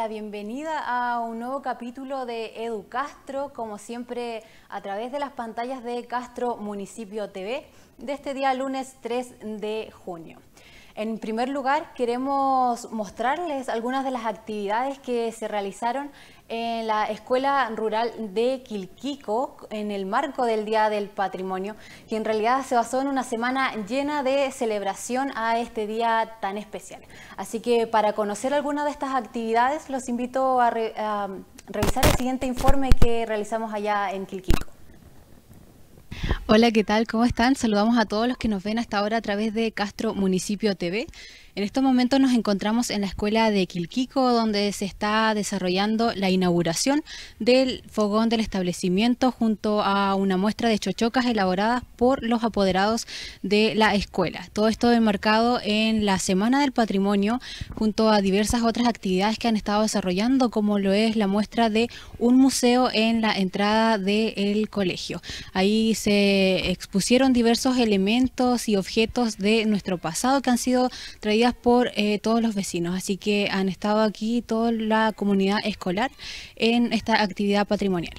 la bienvenida a un nuevo capítulo de Edu Castro, como siempre a través de las pantallas de Castro Municipio TV, de este día lunes 3 de junio. En primer lugar, queremos mostrarles algunas de las actividades que se realizaron en la Escuela Rural de Quilquico en el marco del Día del Patrimonio, que en realidad se basó en una semana llena de celebración a este día tan especial. Así que para conocer algunas de estas actividades, los invito a revisar el siguiente informe que realizamos allá en Quilquico. Hola, ¿qué tal? ¿Cómo están? Saludamos a todos los que nos ven hasta ahora a través de Castro Municipio TV. En estos momentos nos encontramos en la escuela de Quilquico, donde se está desarrollando la inauguración del fogón del establecimiento junto a una muestra de chochocas elaboradas por los apoderados de la escuela. Todo esto enmarcado en la Semana del Patrimonio, junto a diversas otras actividades que han estado desarrollando, como lo es la muestra de un museo en la entrada del colegio. Ahí se expusieron diversos elementos y objetos de nuestro pasado que han sido traídos por todos los vecinos, así que han estado aquí toda la comunidad escolar en esta actividad patrimonial.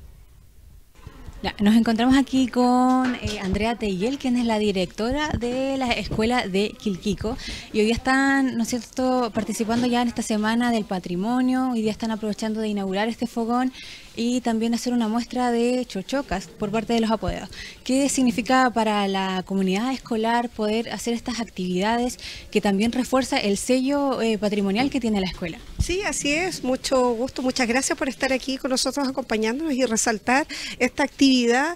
Nos encontramos aquí con Andrea Teyel, quien es la directora de la escuela de Quilquico, y hoy día están, ¿no es cierto?, participando ya en esta semana del patrimonio. Hoy día están aprovechando de inaugurar este fogón y también hacer una muestra de chochocas por parte de los apoderados. ¿Qué significa para la comunidad escolar poder hacer estas actividades que también refuerza el sello patrimonial que tiene la escuela? Sí, así es, mucho gusto, muchas gracias por estar aquí con nosotros acompañándonos y resaltar esta actividad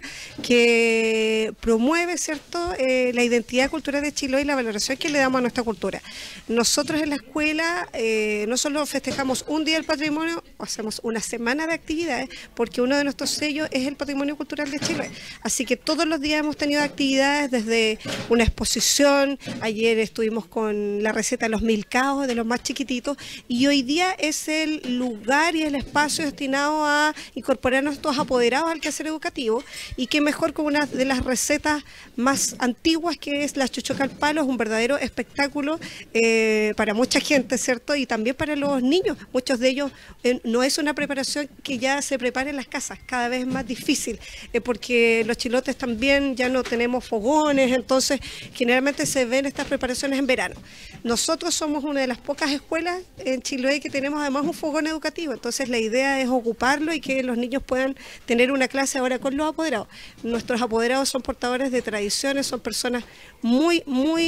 que promueve, ¿cierto?, la identidad cultural de Chiloé y la valoración que le damos a nuestra cultura. Nosotros en la escuela no solo festejamos un día del patrimonio, hacemos una semana de actividades, porque uno de nuestros sellos es el patrimonio cultural de Chiloé. Así que todos los días hemos tenido actividades, desde una exposición, ayer estuvimos con la receta de los milcaos, de los más chiquititos, y hoy día es el lugar y el espacio destinado a incorporar a nuestros apoderados al quehacer educativo, y qué mejor con una de las recetas más antiguas, que es la chochoca al palo. Es un verdadero espectáculo para mucha gente, ¿cierto? Y también para los niños. Muchos de ellos no es una preparación que ya se prepara en las casas, cada vez es más difícil, porque los chilotes también ya no tenemos fogones, entonces generalmente se ven estas preparaciones en verano. Nosotros somos una de las pocas escuelas en Chiloé que tenemos además un fogón educativo, entonces la idea es ocuparlo y que los niños puedan tener una clase ahora con los apoderados. Nuestros apoderados son portadores de tradiciones, son personas muy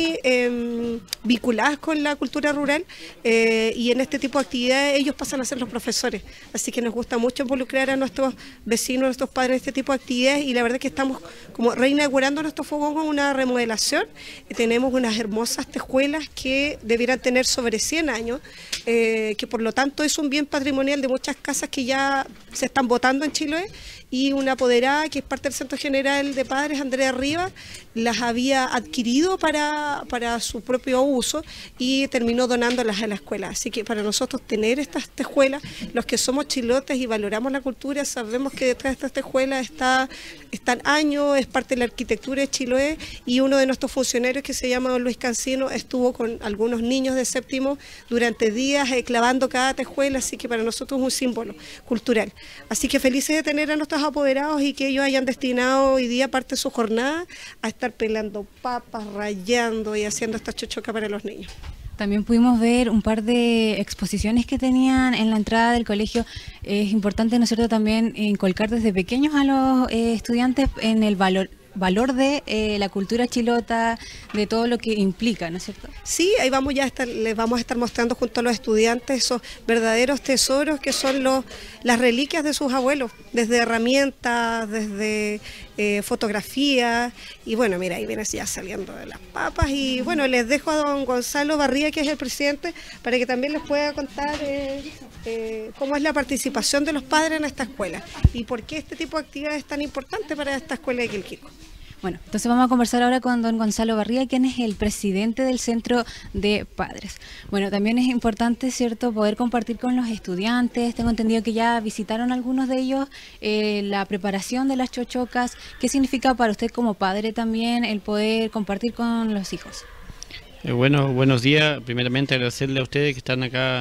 vinculadas con la cultura rural, y en este tipo de actividades ellos pasan a ser los profesores, así que nos gusta mucho involucrar a nuestros vecinos, a nuestros padres en este tipo de actividades, y la verdad es que estamos como reinaugurando nuestro fogón con una remodelación. Tenemos unas hermosas tejuelas que debieran tener sobre 100 años, que por lo tanto es un bien patrimonial de muchas casas que ya se están botando en Chiloé, y una apoderada que es parte del Centro General de Padres, Andrea Rivas, las había adquirido para su propio uso y terminó donándolas a la escuela. Así que para nosotros tener estas tejuelas, los que somos chilotes y valoramos la cultura, sabemos que detrás de estas tejuelas están años, es parte de la arquitectura de Chiloé, y uno de nuestros funcionarios, que se llama don Luis Cancino, estuvo con algunos niños de séptimo durante días clavando cada tejuela, así que para nosotros es un símbolo cultural. Así que felices de tener a nuestros apoderados y que ellos hayan destinado hoy día parte de su jornada a estar pelando papas, rayando y haciendo esta chochoca para los niños. También pudimos ver un par de exposiciones que tenían en la entrada del colegio. Es importante, ¿no es cierto?, también inculcar desde pequeños a los estudiantes en el valor de la cultura chilota, de todo lo que implica, ¿no es cierto? Sí, ahí les vamos a estar mostrando junto a los estudiantes esos verdaderos tesoros que son las reliquias de sus abuelos, desde herramientas, desde fotografías, y bueno, mira, ahí viene ya saliendo de las papas, y bueno, les dejo a don Gonzalo Barría, que es el presidente, para que también les pueda contar cómo es la participación de los padres en esta escuela y por qué este tipo de actividad es tan importante para esta escuela de Quilquico. Bueno, entonces vamos a conversar ahora con don Gonzalo Barría, quien es el presidente del Centro de Padres. Bueno, también es importante, ¿cierto?, poder compartir con los estudiantes. Tengo entendido que ya visitaron algunos de ellos la preparación de las chochocas. ¿Qué significa para usted como padre también el poder compartir con los hijos? Bueno, buenos días. Primeramente agradecerle a ustedes que están acá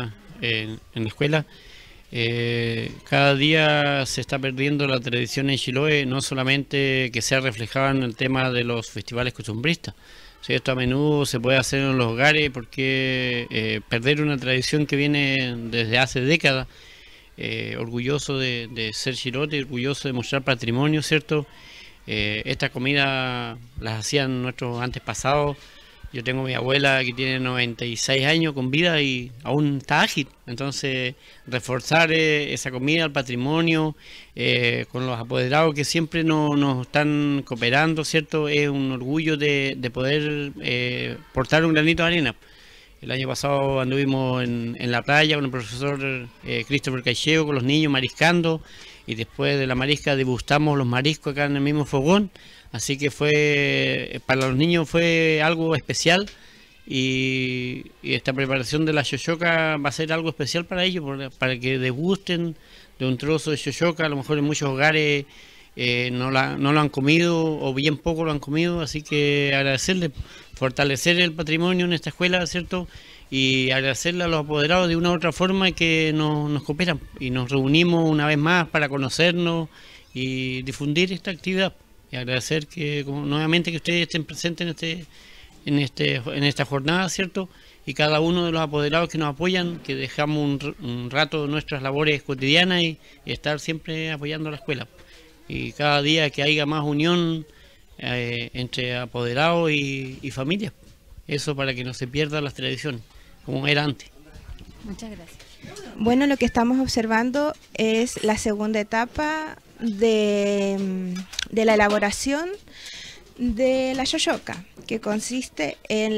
en la escuela. Cada día se está perdiendo la tradición en Chiloé, no solamente que sea reflejada en el tema de los festivales costumbristas. Sí, esto a menudo se puede hacer en los hogares porque perder una tradición que viene desde hace décadas, orgulloso de ser chilote, orgulloso de mostrar patrimonio, ¿cierto? Esta comida las hacían nuestros antepasados. Yo tengo mi abuela que tiene 96 años con vida y aún está ágil. Entonces, reforzar esa comida, el patrimonio, con los apoderados que siempre nos están cooperando, ¿cierto? Es un orgullo de poder portar un granito de arena. El año pasado anduvimos en la playa con el profesor Christopher Caicheo, con los niños mariscando, y después de la marisca degustamos los mariscos acá en el mismo fogón. Así que para los niños fue algo especial, y esta preparación de la xoxoca va a ser algo especial para ellos, para que degusten de un trozo de xoxoca. A lo mejor en muchos hogares no lo han comido o bien poco lo han comido, así que agradecerles, fortalecer el patrimonio en esta escuela, ¿cierto? Y agradecerle a los apoderados de una u otra forma que nos cooperan y nos reunimos una vez más para conocernos y difundir esta actividad. Y agradecer nuevamente que ustedes estén presentes en esta jornada, ¿cierto? Y cada uno de los apoderados que nos apoyan, que dejamos un rato de nuestras labores cotidianas y estar siempre apoyando a la escuela. Y cada día que haya más unión entre apoderados y familias. Eso para que no se pierdan las tradiciones, como era antes. Muchas gracias. Bueno, lo que estamos observando es la segunda etapa de la elaboración de la xoxoca, que consiste en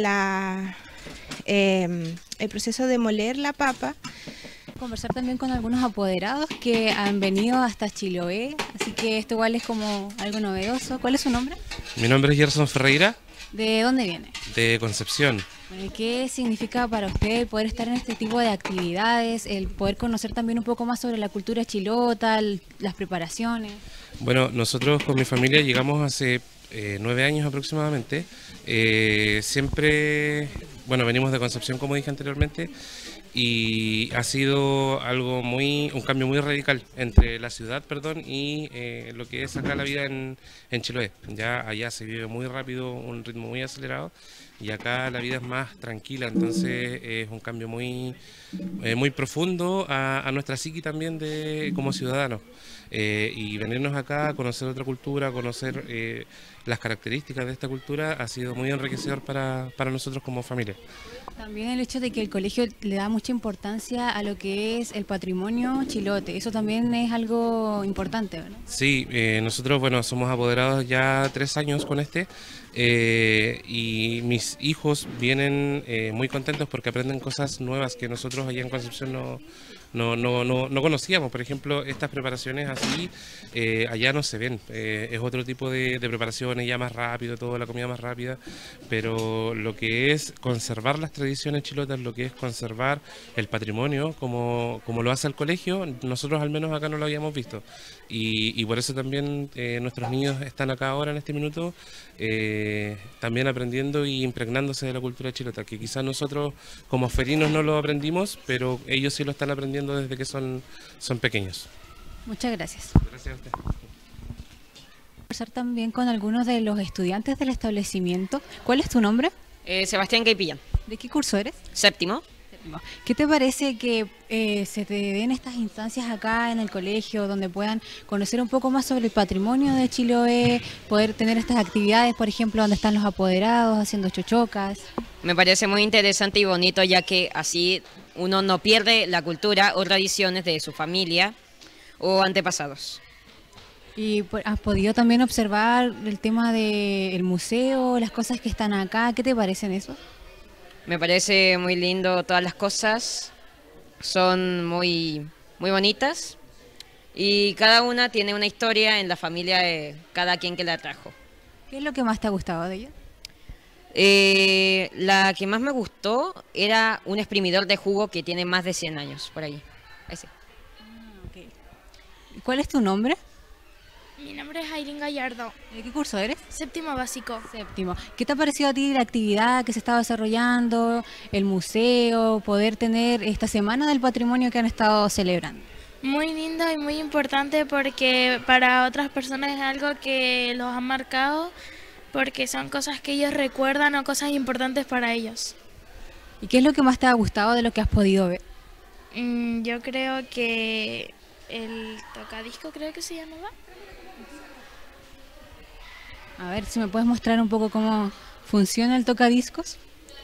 el proceso de moler la papa. Conversar también con algunos apoderados que han venido hasta Chiloé, así que esto igual es como algo novedoso. ¿Cuál es su nombre? Mi nombre es Gerson Ferreira. ¿De dónde viene? De Concepción. ¿Qué significa para usted el poder estar en este tipo de actividades, el poder conocer también un poco más sobre la cultura chilota, las preparaciones? Bueno, nosotros con mi familia llegamos hace 9 años aproximadamente. Siempre, bueno, venimos de Concepción, como dije anteriormente, y ha sido un cambio muy radical entre la ciudad, y lo que es acá la vida en Chiloé. Ya allá se vive muy rápido, un ritmo muy acelerado, y acá la vida es más tranquila. Entonces es un cambio muy profundo a nuestra psiqui también como ciudadanos. Y venirnos acá a conocer otra cultura, conocer las características de esta cultura ha sido muy enriquecedor para nosotros como familia. También el hecho de que el colegio le da mucha importancia a lo que es el patrimonio chilote, eso también es algo importante, ¿verdad? Sí, nosotros, bueno, somos apoderados ya 3 años con y mis hijos vienen muy contentos porque aprenden cosas nuevas que nosotros allá en Concepción no conocíamos. Por ejemplo, estas preparaciones así allá no se ven. Es otro tipo de preparaciones, ya más rápido, toda la comida más rápida, pero lo que es conservar las tradiciones chilotas, lo que es conservar el patrimonio como lo hace el colegio, nosotros al menos acá no lo habíamos visto, y por eso también nuestros niños están acá ahora en este minuto también aprendiendo y impregnándose de la cultura chilota, que quizás nosotros como ferinos no lo aprendimos, pero ellos sí lo están aprendiendo desde que son pequeños. Muchas gracias. Gracias a usted. Conversar también con algunos de los estudiantes del establecimiento. ¿Cuál es tu nombre? Sebastián Caipillán. ¿De qué curso eres? Séptimo. ¿Qué te parece que se te den estas instancias acá en el colegio donde puedan conocer un poco más sobre el patrimonio de Chiloé, poder tener estas actividades, por ejemplo, donde están los apoderados haciendo xoxocas? Me parece muy interesante y bonito, ya que así uno no pierde la cultura o tradiciones de su familia o antepasados. ¿Y has podido también observar el tema del museo, las cosas que están acá? ¿Qué te parecen eso? Me parece muy lindo, todas las cosas son muy bonitas y cada una tiene una historia en la familia de cada quien que la trajo. ¿Qué es lo que más te ha gustado de ella? La que más me gustó era un exprimidor de jugo que tiene más de 100 años, por ahí. Ese. Okay. ¿Cuál es tu nombre? Mi nombre es Aileen Gallardo. ¿De qué curso eres? Séptimo básico. Séptimo. ¿Qué te ha parecido a ti la actividad que se estaba desarrollando, el museo, poder tener esta Semana del Patrimonio que han estado celebrando? Muy lindo y muy importante porque para otras personas es algo que los ha marcado porque son cosas que ellos recuerdan o cosas importantes para ellos. ¿Y qué es lo que más te ha gustado de lo que has podido ver? Yo creo que el tocadisco, creo que se llamaba. A ver si me puedes mostrar un poco cómo funciona el tocadiscos.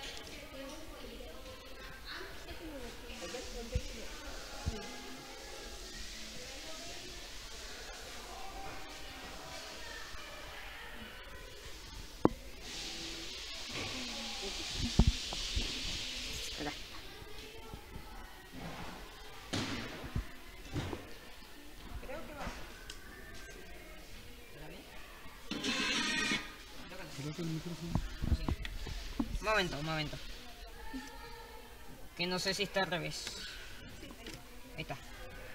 Un momento. Que no sé si está al revés. Ahí está.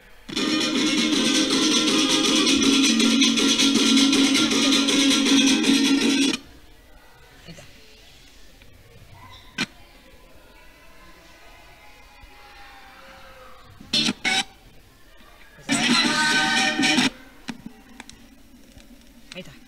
Ahí está. Ahí está.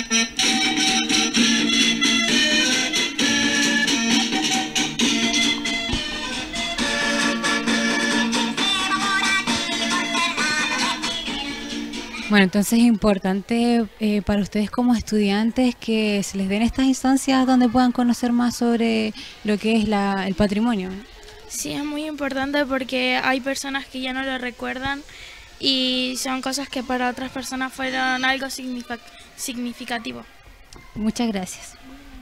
Bueno, entonces es importante para ustedes como estudiantes que se les den estas instancias donde puedan conocer más sobre lo que es el patrimonio. Sí, es muy importante porque hay personas que ya no lo recuerdan y son cosas que para otras personas fueron algo significativo. Muchas gracias.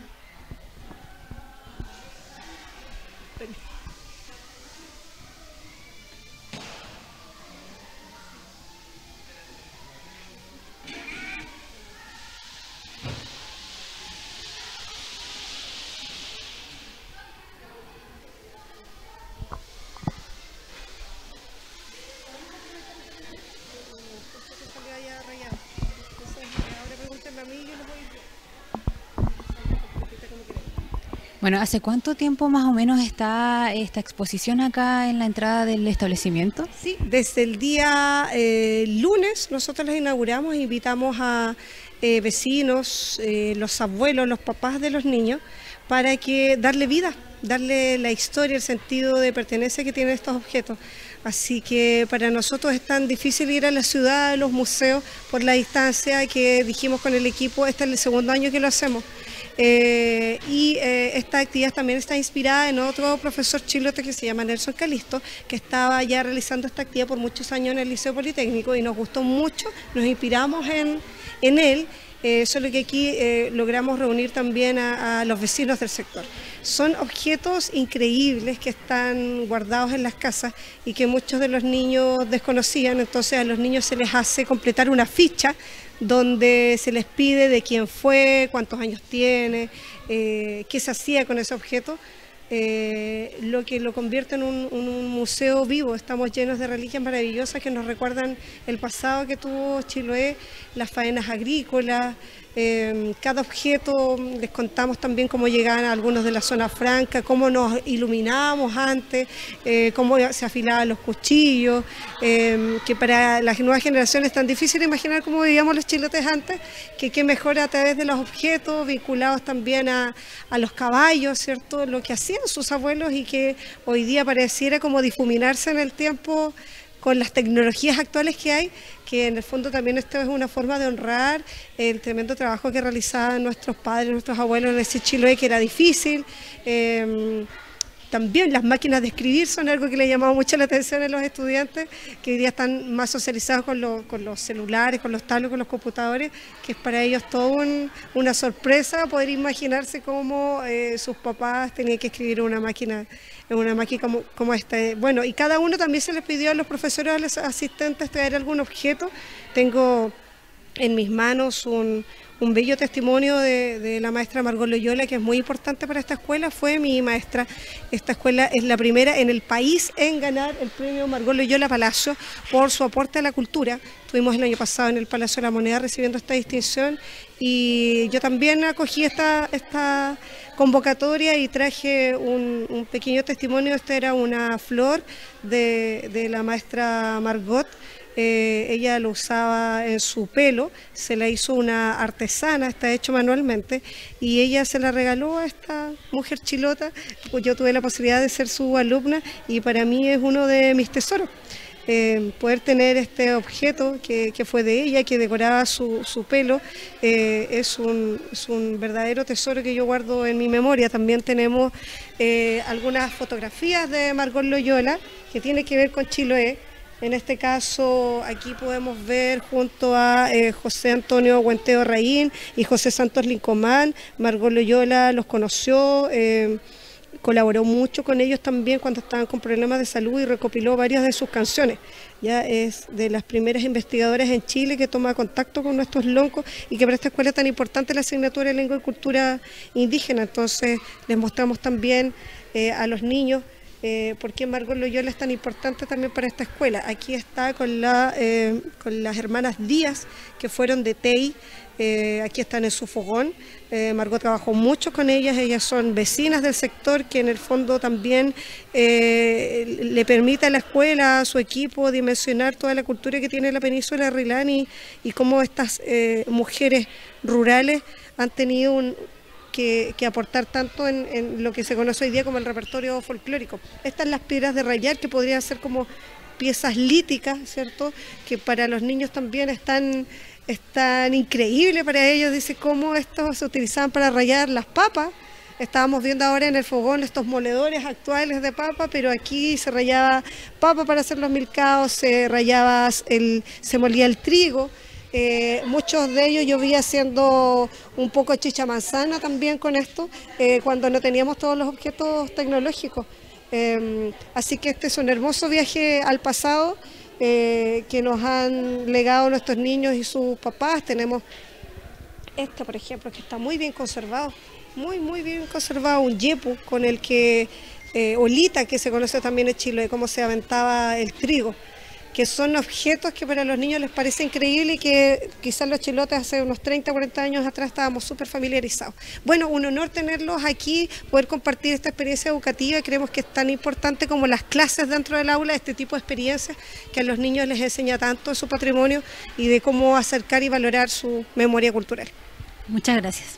Bueno, ¿hace cuánto tiempo más o menos está esta exposición acá en la entrada del establecimiento? Sí, desde el día lunes nosotros las inauguramos e invitamos a vecinos, los abuelos, los papás de los niños, para que darle vida, darle la historia, el sentido de pertenencia que tienen estos objetos. Así que para nosotros es tan difícil ir a la ciudad, a los museos, por la distancia que dijimos con el equipo, este es el segundo año que lo hacemos. Esta actividad también está inspirada en otro profesor chilote que se llama Nelson Calisto, que estaba ya realizando esta actividad por muchos años en el Liceo Politécnico y nos gustó mucho, nos inspiramos en él. Solo que aquí logramos reunir también a los vecinos del sector. Son objetos increíbles que están guardados en las casas y que muchos de los niños desconocían, entonces a los niños se les hace completar una ficha donde se les pide de quién fue, cuántos años tiene, qué se hacía con ese objeto, lo que lo convierte en un museo vivo. Estamos llenos de reliquias maravillosas que nos recuerdan el pasado que tuvo Chiloé, las faenas agrícolas. Cada objeto, les contamos también cómo llegaban algunos de la zona franca, cómo nos iluminábamos antes, cómo se afilaban los cuchillos, que para las nuevas generaciones es tan difícil imaginar cómo vivíamos los chilotes antes, que qué mejor a través de los objetos vinculados también a los caballos, ¿cierto? Lo que hacían sus abuelos y que hoy día pareciera como difuminarse en el tiempo con las tecnologías actuales que hay, que en el fondo también esto es una forma de honrar el tremendo trabajo que realizaban nuestros padres, nuestros abuelos en ese Chiloé que era difícil. También las máquinas de escribir son algo que le llamaba mucho la atención a los estudiantes, que hoy día están más socializados con los celulares, con los tablets, con los computadores, que es para ellos todo una sorpresa poder imaginarse cómo sus papás tenían que escribir en una máquina como esta. Bueno, y cada uno también se les pidió a los profesores, a los asistentes, traer algún objeto. Tengo en mis manos un un bello testimonio de la maestra Margot Loyola, que es muy importante para esta escuela. Fue mi maestra. Esta escuela es la primera en el país en ganar el premio Margot Loyola Palacio por su aporte a la cultura. Estuvimos el año pasado en el Palacio de la Moneda recibiendo esta distinción, y yo también acogí esta convocatoria y traje un pequeño testimonio. Esta era una flor de la maestra Margot. Ella lo usaba en su pelo, se la hizo una artesana, está hecho manualmente, y ella se la regaló a esta mujer chilota. Yo tuve la posibilidad de ser su alumna y para mí es uno de mis tesoros. Poder tener este objeto que fue de ella, que decoraba su pelo, es un verdadero tesoro que yo guardo en mi memoria. También tenemos algunas fotografías de Margot Loyola que tiene que ver con Chiloé. En este caso, aquí podemos ver junto a José Antonio Huenteo Raín y José Santos Lincomán. Margot Loyola los conoció, colaboró mucho con ellos también cuando estaban con problemas de salud y recopiló varias de sus canciones. Ya es de las primeras investigadoras en Chile que toma contacto con nuestros loncos, y que para esta escuela es tan importante la asignatura de lengua y cultura indígena. Entonces les mostramos también a los niños por qué Margot Loyola es tan importante también para esta escuela. Aquí está con las hermanas Díaz, que fueron de TEI. Aquí están en su fogón. Margot trabajó mucho con ellas son vecinas del sector, que en el fondo también le permite a la escuela, a su equipo, dimensionar toda la cultura que tiene la península de Rilán, y cómo estas mujeres rurales han tenido que aportar tanto en lo que se conoce hoy día como el repertorio folclórico. Estas son las piedras de rayar, que podrían ser como piezas líticas, ¿cierto?, que para los niños también es tan increíble para ellos. Dice cómo estos se utilizaban para rayar las papas. Estábamos viendo ahora en el fogón estos moledores actuales de papa, pero aquí se rayaba papa para hacer los milcaos, se molía el trigo. Muchos de ellos yo vi haciendo un poco de chicha manzana también con esto, cuando no teníamos todos los objetos tecnológicos. Así que este es un hermoso viaje al pasado que nos han legado nuestros niños y sus papás. Tenemos este, por ejemplo, que está muy bien conservado, muy bien conservado, un yepu con el que, olita, que se conoce también en Chile, cómo se aventaba el trigo, que son objetos que para los niños les parece increíble y que quizás los chilotes hace unos 30 o 40 años atrás estábamos súper familiarizados. Bueno, un honor tenerlos aquí, poder compartir esta experiencia educativa. Creemos que es tan importante como las clases dentro del aula, este tipo de experiencias que a los niños les enseña tanto de su patrimonio y de cómo acercar y valorar su memoria cultural. Muchas gracias.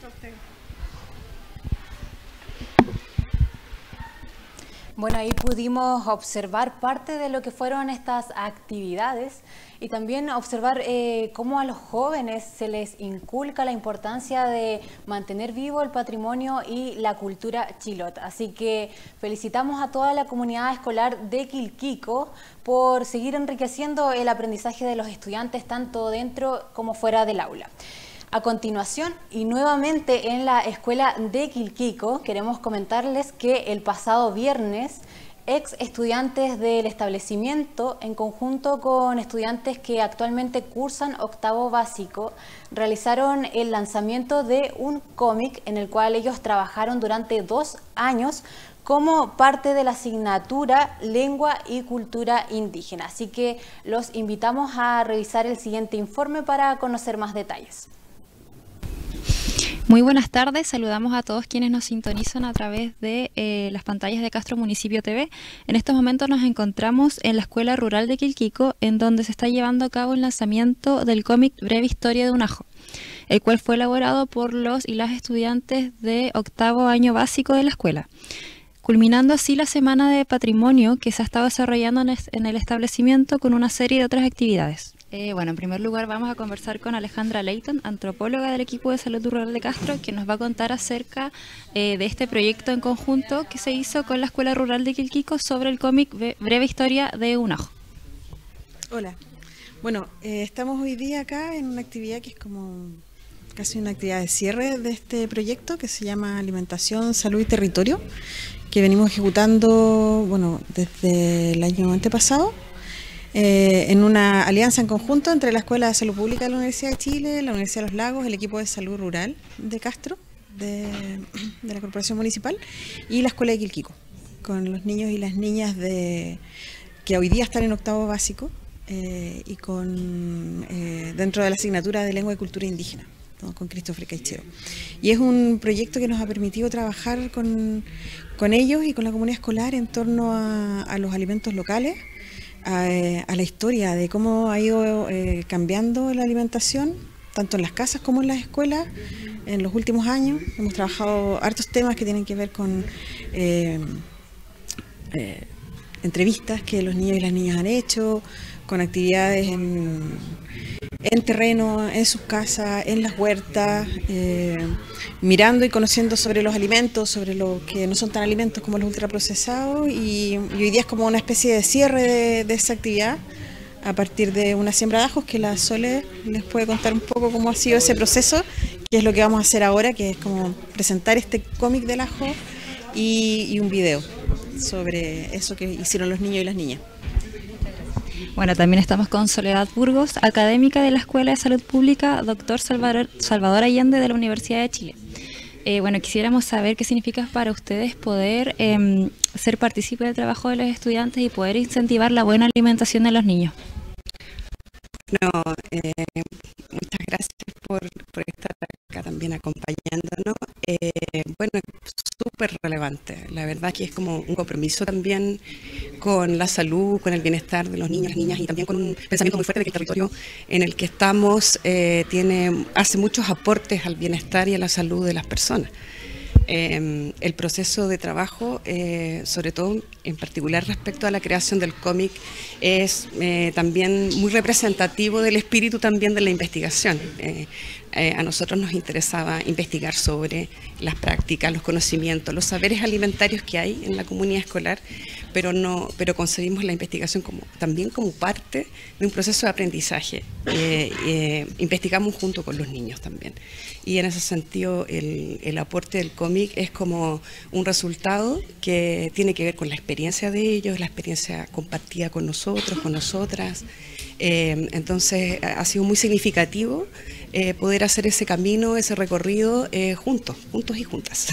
Bueno, ahí pudimos observar parte de lo que fueron estas actividades y también observar cómo a los jóvenes se les inculca la importancia de mantener vivo el patrimonio y la cultura chilota. Así que felicitamos a toda la comunidad escolar de Quilquico por seguir enriqueciendo el aprendizaje de los estudiantes tanto dentro como fuera del aula. A continuación, y nuevamente en la escuela de Quilquico, queremos comentarles que el pasado viernes, ex estudiantes del establecimiento, en conjunto con estudiantes que actualmente cursan octavo básico, realizaron el lanzamiento de un cómic en el cual ellos trabajaron durante 2 años como parte de la asignatura Lengua y Cultura Indígena. Así que los invitamos a revisar el siguiente informe para conocer más detalles. Muy buenas tardes, saludamos a todos quienes nos sintonizan a través de las pantallas de Castro Municipio TV. En estos momentos nos encontramos en la Escuela Rural de Quilquico, en donde se está llevando a cabo el lanzamiento del cómic Breve Historia de un Ajo, el cual fue elaborado por los y las estudiantes de octavo año básico de la escuela, culminando así la Semana de Patrimonio que se ha estado desarrollando en el establecimiento con una serie de otras actividades. Bueno, en primer lugar vamos a conversar con Alejandra Leighton, antropóloga del equipo de salud rural de Castro, que nos va a contar acerca de este proyecto en conjunto que se hizo con la Escuela Rural de Quilquico sobre el cómic Breve Historia de un Ajo. Hola, bueno, estamos hoy día acá en una actividad que es como casi una actividad de cierre de este proyecto que se llama Alimentación, Salud y Territorio, que venimos ejecutando, bueno, desde el año antepasado. en una alianza en conjunto entre la Escuela de Salud Pública de la Universidad de Chile, la Universidad de los Lagos, el equipo de salud rural de Castro, de la Corporación Municipal, y la Escuela de Quilquico, con los niños y las niñas que hoy día están en octavo básico y dentro de la asignatura de Lengua y Cultura Indígena, ¿no? Con Christopher Caicheo. Y es un proyecto que nos ha permitido trabajar con ellos y con la comunidad escolar en torno a los alimentos locales, a la historia de cómo ha ido cambiando la alimentación, tanto en las casas como en las escuelas, en los últimos años. Hemos trabajado hartos temas que tienen que ver con entrevistas que los niños y las niñas han hecho, con actividades en terreno, en sus casas, en las huertas, mirando y conociendo sobre los alimentos, sobre lo que no son tan alimentos como los ultraprocesados, y hoy día es como una especie de cierre de esa actividad a partir de una siembra de ajos que la Sole les puede contar un poco cómo ha sido ese proceso, que es lo que vamos a hacer ahora, que es como presentar este cómic del ajo y un video sobre eso que hicieron los niños y las niñas. Bueno, también estamos con Soledad Burgos, académica de la Escuela de Salud Pública, doctor Salvador Allende de la Universidad de Chile. Bueno, quisiéramos saber qué significa para ustedes poder ser partícipe del trabajo de los estudiantes y poder incentivar la buena alimentación de los niños. Bueno, muchas gracias por estar acá también acompañándonos. Bueno, es súper relevante. La verdad que es como un compromiso también con la salud, con el bienestar de los niños, las niñas, y también con un pensamiento muy fuerte de que el territorio en el que estamos hace muchos aportes al bienestar y a la salud de las personas. El proceso de trabajo, sobre todo en particular respecto a la creación del cómic, es también muy representativo del espíritu también de la investigación. A nosotros nos interesaba investigar sobre las prácticas, los conocimientos, los saberes alimentarios que hay en la comunidad escolar, pero concebimos la investigación también como parte de un proceso de aprendizaje. Investigamos junto con los niños también. Y en ese sentido el aporte del cómic es como un resultado que tiene que ver con la experiencia de ellos, la experiencia compartida con nosotros, con nosotras. Entonces ha sido muy significativo poder hacer ese camino, ese recorrido juntos y juntas.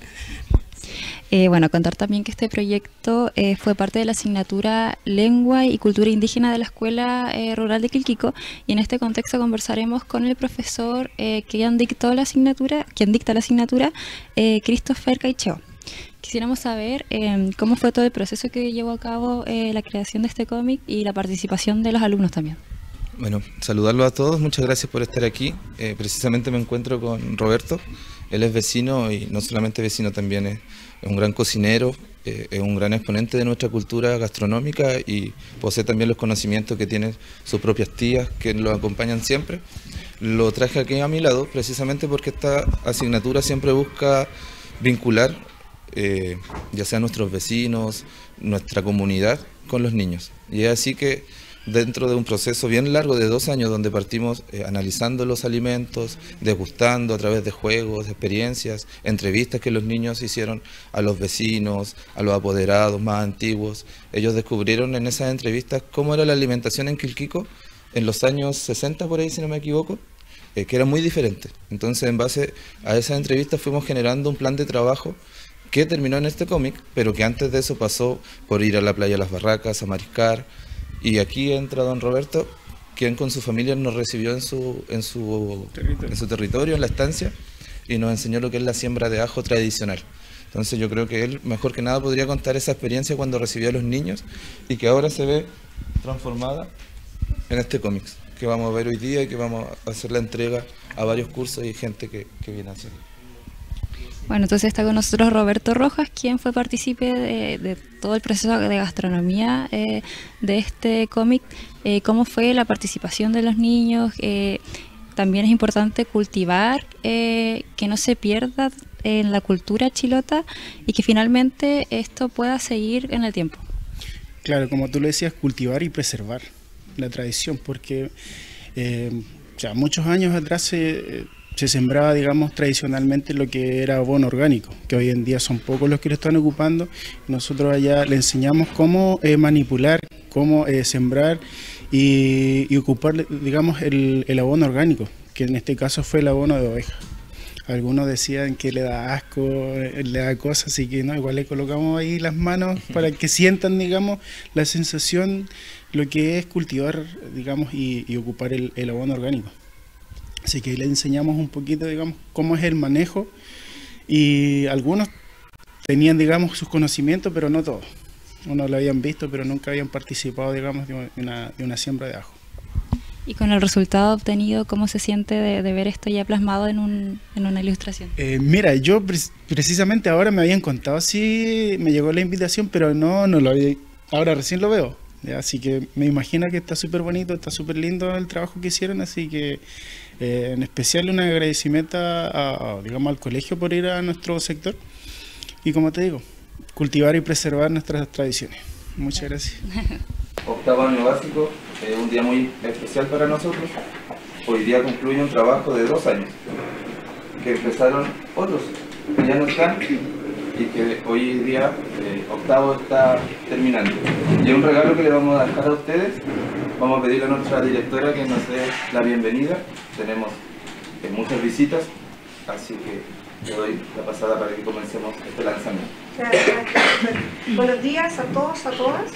Bueno, contar también que este proyecto fue parte de la asignatura Lengua y Cultura Indígena de la Escuela Rural de Quilquico, y en este contexto conversaremos con el profesor quien dicta la asignatura, Christopher Caicheo. Quisiéramos saber cómo fue todo el proceso que llevó a cabo la creación de este cómic y la participación de los alumnos también. Bueno, saludarlos a todos, muchas gracias por estar aquí. Precisamente me encuentro con Roberto, él es vecino y no solamente vecino, también es un gran cocinero, es un gran exponente de nuestra cultura gastronómica y posee también los conocimientos que tienen sus propias tías que lo acompañan siempre. Lo traje aquí a mi lado precisamente porque esta asignatura siempre busca vincular ya sea nuestros vecinos, nuestra comunidad con los niños. Y es así que dentro de un proceso bien largo de 2 años donde partimos analizando los alimentos, degustando a través de juegos, experiencias, entrevistas que los niños hicieron a los vecinos, a los apoderados más antiguos. Ellos descubrieron en esas entrevistas cómo era la alimentación en Quilquico en los años 60 por ahí, si no me equivoco, que era muy diferente. Entonces, en base a esas entrevistas fuimos generando un plan de trabajo que terminó en este cómic, pero que antes de eso pasó por ir a la playa Las Barracas, a mariscar. Y aquí entra don Roberto, quien con su familia nos recibió en su territorio, en la estancia, y nos enseñó lo que es la siembra de ajo tradicional. Entonces yo creo que él, mejor que nada, podría contar esa experiencia cuando recibió a los niños y que ahora se ve transformada en este cómic que vamos a ver hoy día y que vamos a hacer la entrega a varios cursos y gente que viene a hacer. Bueno, entonces está con nosotros Roberto Rojas, quien fue partícipe de todo el proceso de gastronomía de este cómic. ¿Cómo fue la participación de los niños? También es importante cultivar, que no se pierda en la cultura chilota y que finalmente esto pueda seguir en el tiempo. Claro, como tú lo decías, cultivar y preservar la tradición, porque ya muchos años atrás se sembraba, digamos, tradicionalmente lo que era abono orgánico, que hoy en día son pocos los que lo están ocupando. Nosotros allá le enseñamos cómo manipular cómo sembrar y ocupar, digamos, el abono orgánico, que en este caso fue el abono de oveja. Algunos decían que le da asco, le da cosas, así que no, igual le colocamos ahí las manos para que sientan, digamos, la sensación, lo que es cultivar, digamos, y ocupar el abono orgánico. Así que ahí le enseñamos un poquito, digamos, cómo es el manejo, y algunos tenían, digamos, sus conocimientos, pero no todos. Unos lo habían visto, pero nunca habían participado, digamos, de una siembra de ajo. Y con el resultado obtenido, ¿cómo se siente de ver esto ya plasmado en una ilustración? Mira, yo precisamente ahora me habían contado, sí, me llegó la invitación, pero no lo había, ahora recién lo veo. ¿Ya? Así que me imagino que está súper bonito, está súper lindo el trabajo que hicieron, así que en especial un agradecimiento digamos, al colegio por ir a nuestro sector y, como te digo, cultivar y preservar nuestras tradiciones. Muchas gracias. Octavo año básico, un día muy especial para nosotros. Hoy día concluye un trabajo de 2 años, que empezaron otros que ya no están y que hoy día octavo está terminando. Y es un regalo que le vamos a dejar a ustedes. Vamos a pedirle a nuestra directora que nos dé la bienvenida. Tenemos muchas visitas, así que le doy la pasada para que comencemos este lanzamiento. Gracias. Buenos días a todos, a todas.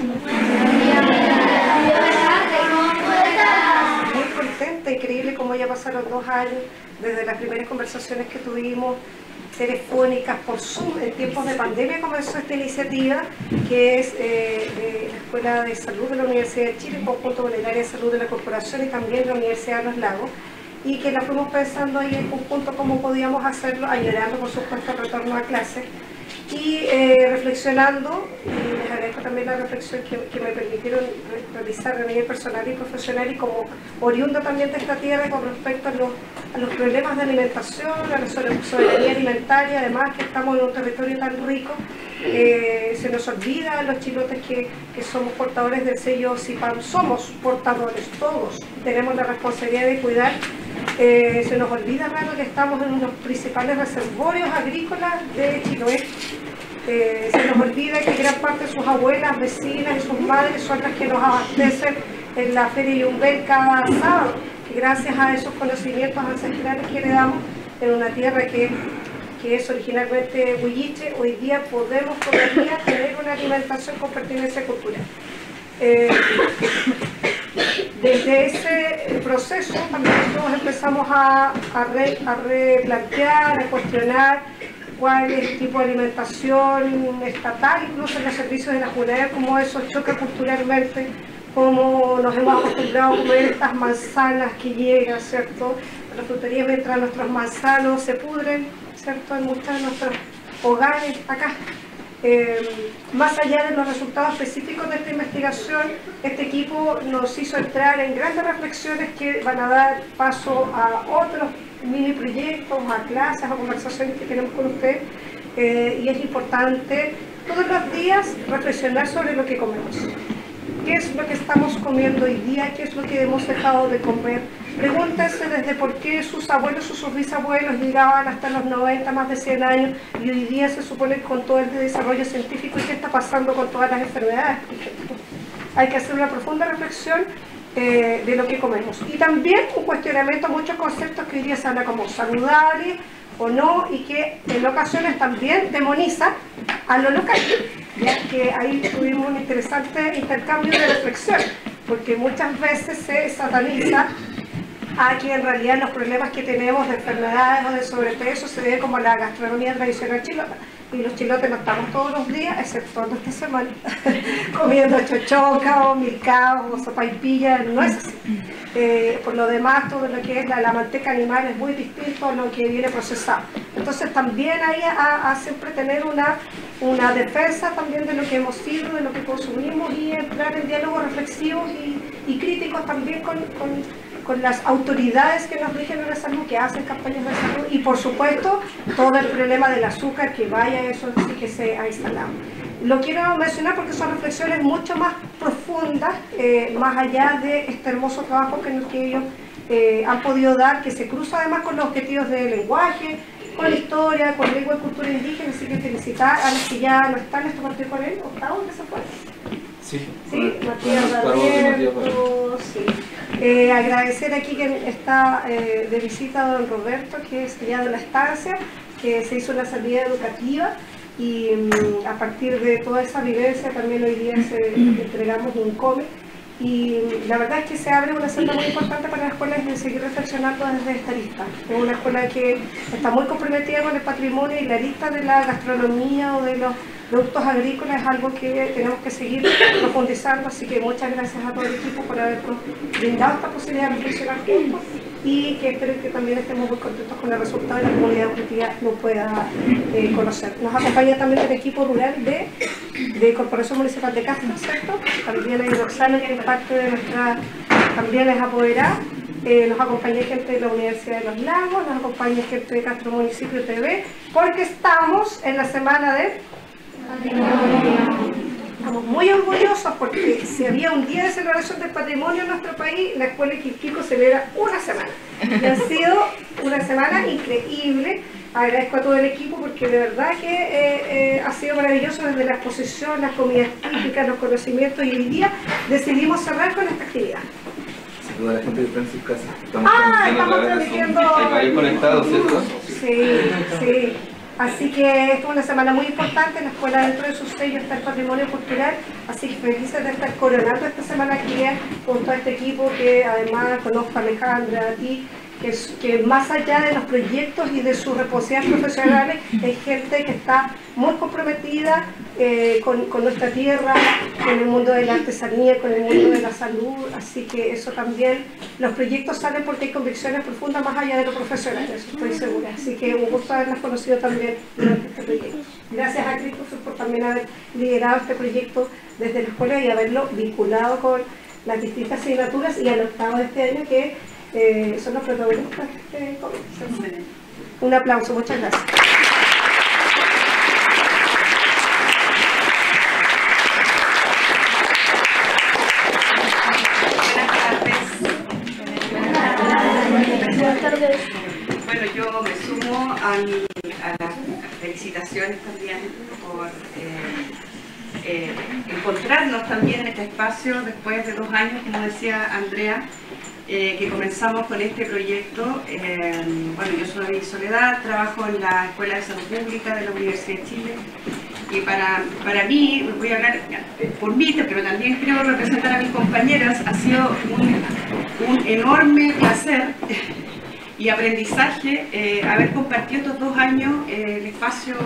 Muy contenta, increíble cómo ya pasaron 2 años desde las primeras conversaciones que tuvimos telefónicas por Zoom. En tiempos de pandemia comenzó esta iniciativa, que es de la Escuela de Salud de la Universidad de Chile, en conjunto con el área de salud de la Corporación y también la Universidad de los Lagos, y que la fuimos pensando ahí en conjunto cómo podíamos hacerlo, ayudando por supuesto al retorno a clases. Y reflexionando, y les agradezco también la reflexión que me permitieron realizar a nivel personal y profesional y como oriunda también de esta tierra con respecto a los problemas de alimentación, a la soberanía alimentaria, además que estamos en un territorio tan rico, se nos olvida a los chilotes que somos portadores del sello CIPAM, somos portadores, todos tenemos la responsabilidad de cuidar. Se nos olvida rato que estamos en uno de los principales reservorios agrícolas de Chiloé. Se nos olvida que gran parte de sus abuelas, vecinas y sus madres son las que nos abastecen en la Feria Yumbel cada sábado. Y gracias a esos conocimientos ancestrales que le damos en una tierra que es originalmente huilliche, hoy día podemos todavía tener una alimentación con pertinencia cultural. Desde ese proceso también nosotros empezamos a replantear, a cuestionar cuál es el tipo de alimentación estatal, incluso en los servicios de la Junaed, cómo eso choca culturalmente, cómo nos hemos acostumbrado a comer estas manzanas que llegan, ¿cierto?, a la frutería mientras nuestros manzanos se pudren, ¿cierto?, en muchos de nuestros hogares acá. Más allá de los resultados específicos de esta investigación, este equipo nos hizo entrar en grandes reflexiones que van a dar paso a otros mini proyectos, a clases, a conversaciones que tenemos con ustedes, y es importante todos los días reflexionar sobre lo que comemos. ¿Qué es lo que estamos comiendo hoy día? ¿Qué es lo que hemos dejado de comer? Pregúntense desde por qué sus abuelos o sus bisabuelos llegaban hasta los 90, más de 100 años, y hoy día se supone con todo el desarrollo científico y qué está pasando con todas las enfermedades. Hay que hacer una profunda reflexión de lo que comemos. Y también un cuestionamiento a muchos conceptos que hoy día se habla como saludable o no, y que en ocasiones también demoniza a lo local. Ya que ahí tuvimos un interesante intercambio de reflexión, porque muchas veces se sataniza a que en realidad los problemas que tenemos de enfermedades o de sobrepeso se deben como a la gastronomía tradicional chilota. Y los chilotes no estamos todos los días, excepto esta semana, comiendo chochoca o milcao o sopaipilla, no es así. Por lo demás, todo lo que es la manteca animal es muy distinto a lo que viene procesado. Entonces también hay a siempre tener una defensa también de lo que hemos sido, de lo que consumimos, y entrar en diálogos reflexivos y críticos también con las autoridades que nos rigen en la salud, que hacen campañas de salud, y por supuesto todo el problema del azúcar que vaya, eso sí que se ha instalado. Lo quiero mencionar porque son reflexiones mucho más profundas, más allá de este hermoso trabajo que ellos han podido dar, que se cruza además con los objetivos de lenguaje, con historia, con lengua y cultura indígena, así que felicitar a los que ya no están, esto partió con él, octavo, que se fue. Sí, Matías Roberto, sí. Agradecer aquí que está de visita don Roberto, que es ya de la estancia, que se hizo una salida educativa y a partir de toda esa vivencia también hoy día entregamos un cómic. Y la verdad es que se abre una senda muy importante para la escuela de seguir reflexionando desde esta lista. Es una escuela que está muy comprometida con el patrimonio y la lista de la gastronomía o de los productos agrícolas es algo que tenemos que seguir profundizando, así que muchas gracias a todo el equipo por habernos brindado esta posibilidad de reflexionar juntos y que espero que también estemos muy contentos con el resultado y la comunidad educativa lo pueda conocer. Nos acompaña también el equipo rural de Corporación Municipal de Castro, ¿cierto? También hay Roxana, que es parte de nuestra, también es apoderada. Nos acompaña gente de la Universidad de los Lagos, nos acompaña gente de Castro Municipio TV, porque estamos en la semana de patrimonio. Estamos muy orgullosos porque si había un día de celebración del patrimonio en nuestro país, la Escuela de Quilquico celebra una semana. Y ha sido una semana increíble. Agradezco a todo el equipo porque de verdad que ha sido maravilloso desde la exposición, las comidas típicas, los conocimientos, y hoy día decidimos cerrar con esta actividad. Saluda a la gente que está en sus casas. Estamos transmitiendo. Hay conectados, ¿cierto? Sí, sí. Así que esta es una semana muy importante. La escuela, dentro de su sello, está el patrimonio cultural, así que felices de estar coronando esta semana actividad con todo este equipo, que además conozco a Alejandra, a ti, que más allá de los proyectos y de sus responsabilidades profesionales, es gente que está muy comprometida con nuestra tierra, con el mundo de la artesanía, con el mundo de la salud, así que eso también, los proyectos salen porque hay convicciones profundas más allá de lo profesional, eso estoy segura, así que un gusto haberlas conocido también durante este proyecto. Gracias a Christopher por también haber liderado este proyecto desde la escuela y haberlo vinculado con las distintas asignaturas y al octavo de este año, que son los protagonistas de este cómic. Un aplauso, muchas gracias. Buenas tardes. Bueno, yo me sumo a las felicitaciones también por encontrarnos también en este espacio después de 2 años, como decía Andrea, que comenzamos con este proyecto. Bueno, yo soy Soledad, trabajo en la Escuela de Salud Pública de la Universidad de Chile, y para mí, voy a hablar por mí, pero también creo representar a mis compañeras, ha sido un enorme placer y aprendizaje haber compartido estos 2 años el espacio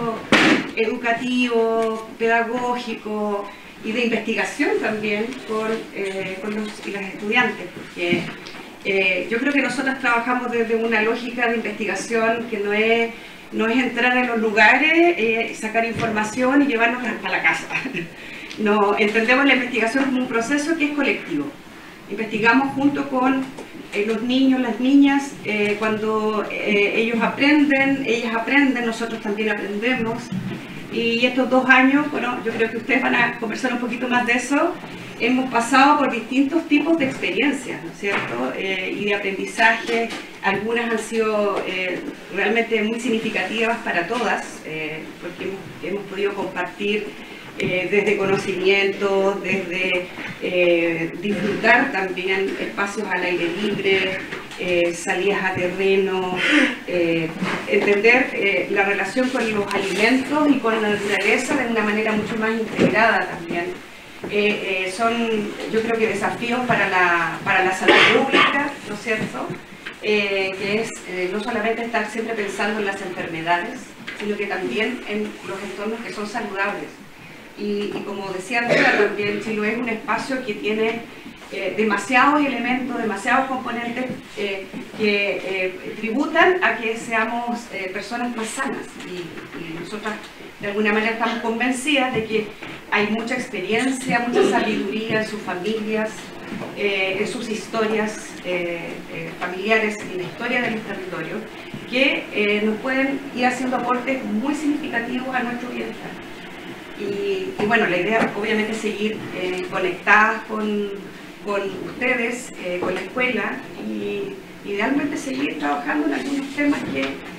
educativo, pedagógico y de investigación también con los y las estudiantes, porque yo creo que nosotros trabajamos desde una lógica de investigación que no es entrar en los lugares, sacar información y llevarnos a la casa. No, entendemos la investigación como un proceso que es colectivo. Investigamos junto con los niños, las niñas, cuando ellos aprenden, ellas aprenden, nosotros también aprendemos. Y estos 2 años, bueno, yo creo que ustedes van a conversar un poquito más de eso. Hemos pasado por distintos tipos de experiencias, ¿no es cierto? Y de aprendizaje. Algunas han sido realmente muy significativas para todas, porque hemos podido compartir desde conocimiento, desde disfrutar también espacios al aire libre, salidas a terreno, entender la relación con los alimentos y con la naturaleza de una manera mucho más integrada también. Son, yo creo que desafíos para la salud pública, ¿no es cierto? Que es no solamente estar siempre pensando en las enfermedades, sino que también en los entornos que son saludables. Y como decía Andrea, también Chiloé es un espacio que tiene demasiados elementos, demasiados componentes que tributan a que seamos personas más sanas, y nosotras de alguna manera estamos convencidas de que hay mucha experiencia, mucha sabiduría en sus familias, en sus historias familiares, en la historia de los territorios, que nos pueden ir haciendo aportes muy significativos a nuestro bienestar. Y bueno, la idea obviamente es seguir conectadas con ustedes, con la escuela, y idealmente seguir trabajando en algunos temas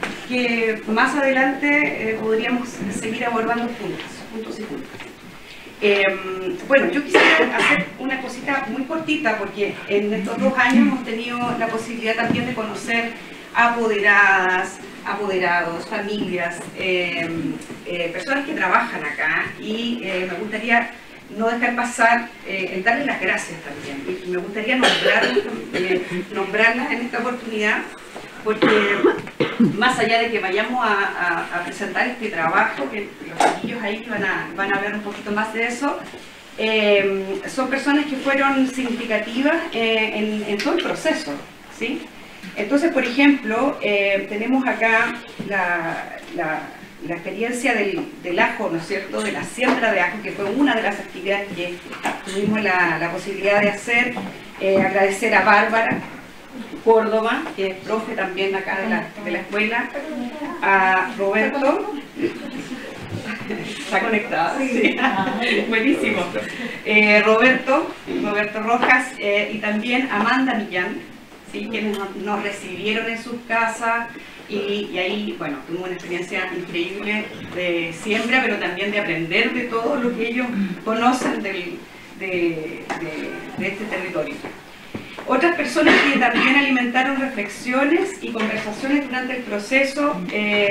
que más adelante podríamos seguir abordando juntos y juntas. Bueno, yo quisiera hacer una cosita muy cortita porque en estos 2 años hemos tenido la posibilidad también de conocer apoderadas, apoderados, familias, personas que trabajan acá y me gustaría no dejar pasar el darles las gracias también. Y me gustaría nombrarlas en esta oportunidad porque más allá de que vayamos a presentar este trabajo, que los chiquillos ahí que van a hablar un poquito más de eso, son personas que fueron significativas en todo el proceso, ¿sí? Entonces, por ejemplo, tenemos acá la experiencia del ajo, ¿no es cierto?, de la siembra de ajo, que fue una de las actividades que tuvimos la posibilidad de hacer. Agradecer a Bárbara Córdoba, que es profe también acá de la escuela, a Roberto, está conectado, sí. Buenísimo, Roberto Rojas y también Amanda Millán, ¿sí?, quienes nos recibieron en sus casas y ahí, bueno, tuvimos una experiencia increíble de siembra, pero también de aprender de todo lo que ellos conocen de este territorio. Otras personas que también alimentaron reflexiones y conversaciones durante el proceso,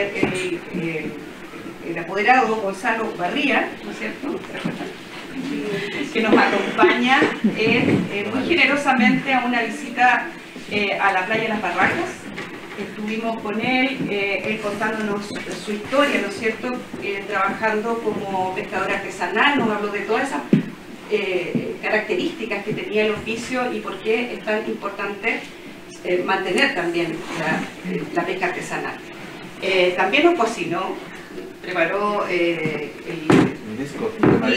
el apoderado Gonzalo Barría, ¿no es cierto?, que nos acompaña muy generosamente a una visita a la playa de Las Barracas. Estuvimos con él contándonos su historia, ¿no es cierto?, trabajando como pescador artesanal, nos habló de todas esas características que tenía el oficio y por qué es tan importante mantener también la pesca artesanal. También nos cocinó, preparó el disco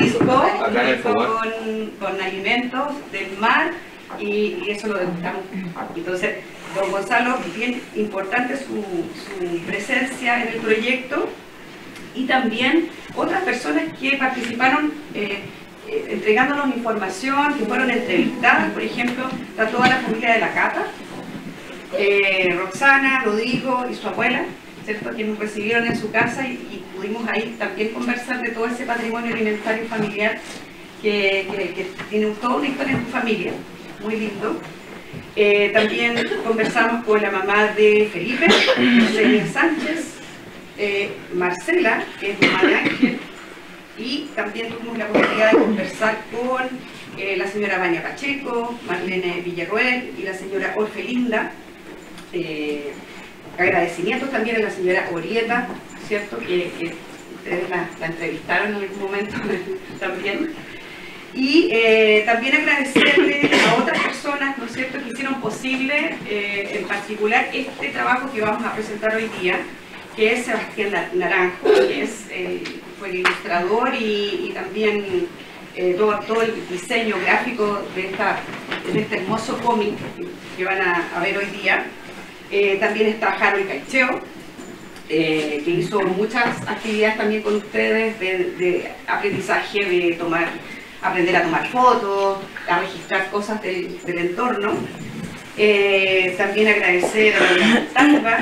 con alimentos del mar y eso lo degustamos. Entonces, don Gonzalo, bien importante su presencia en el proyecto y también otras personas que participaron entregándonos información, que fueron entrevistadas. Por ejemplo, está toda la familia de la Cata, Roxana, Rodrigo y su abuela, ¿cierto?, que nos recibieron en su casa y pudimos ahí también conversar de todo ese patrimonio alimentario familiar que tiene toda una historia en tu familia, muy lindo. También conversamos con la mamá de Felipe, Celia Sánchez, Marcela, que es mamá de Ángel, y también tuvimos la posibilidad de conversar con la señora Vania Pacheco, Marlene Villarroel y la señora Orfelinda. Agradecimientos también a la señora Orieta, ¿cierto?, que ustedes la entrevistaron en algún momento también. Y también agradecerle a otras personas, ¿no es cierto?, que hicieron posible en particular este trabajo que vamos a presentar hoy día, que es Sebastián Naranjo, que fue el ilustrador y también todo el diseño gráfico de este hermoso cómic que van a ver hoy día. También está Harold Caicheo, que hizo muchas actividades también con ustedes de aprendizaje, de aprender a tomar fotos, a registrar cosas del entorno. También agradecer a la Talva,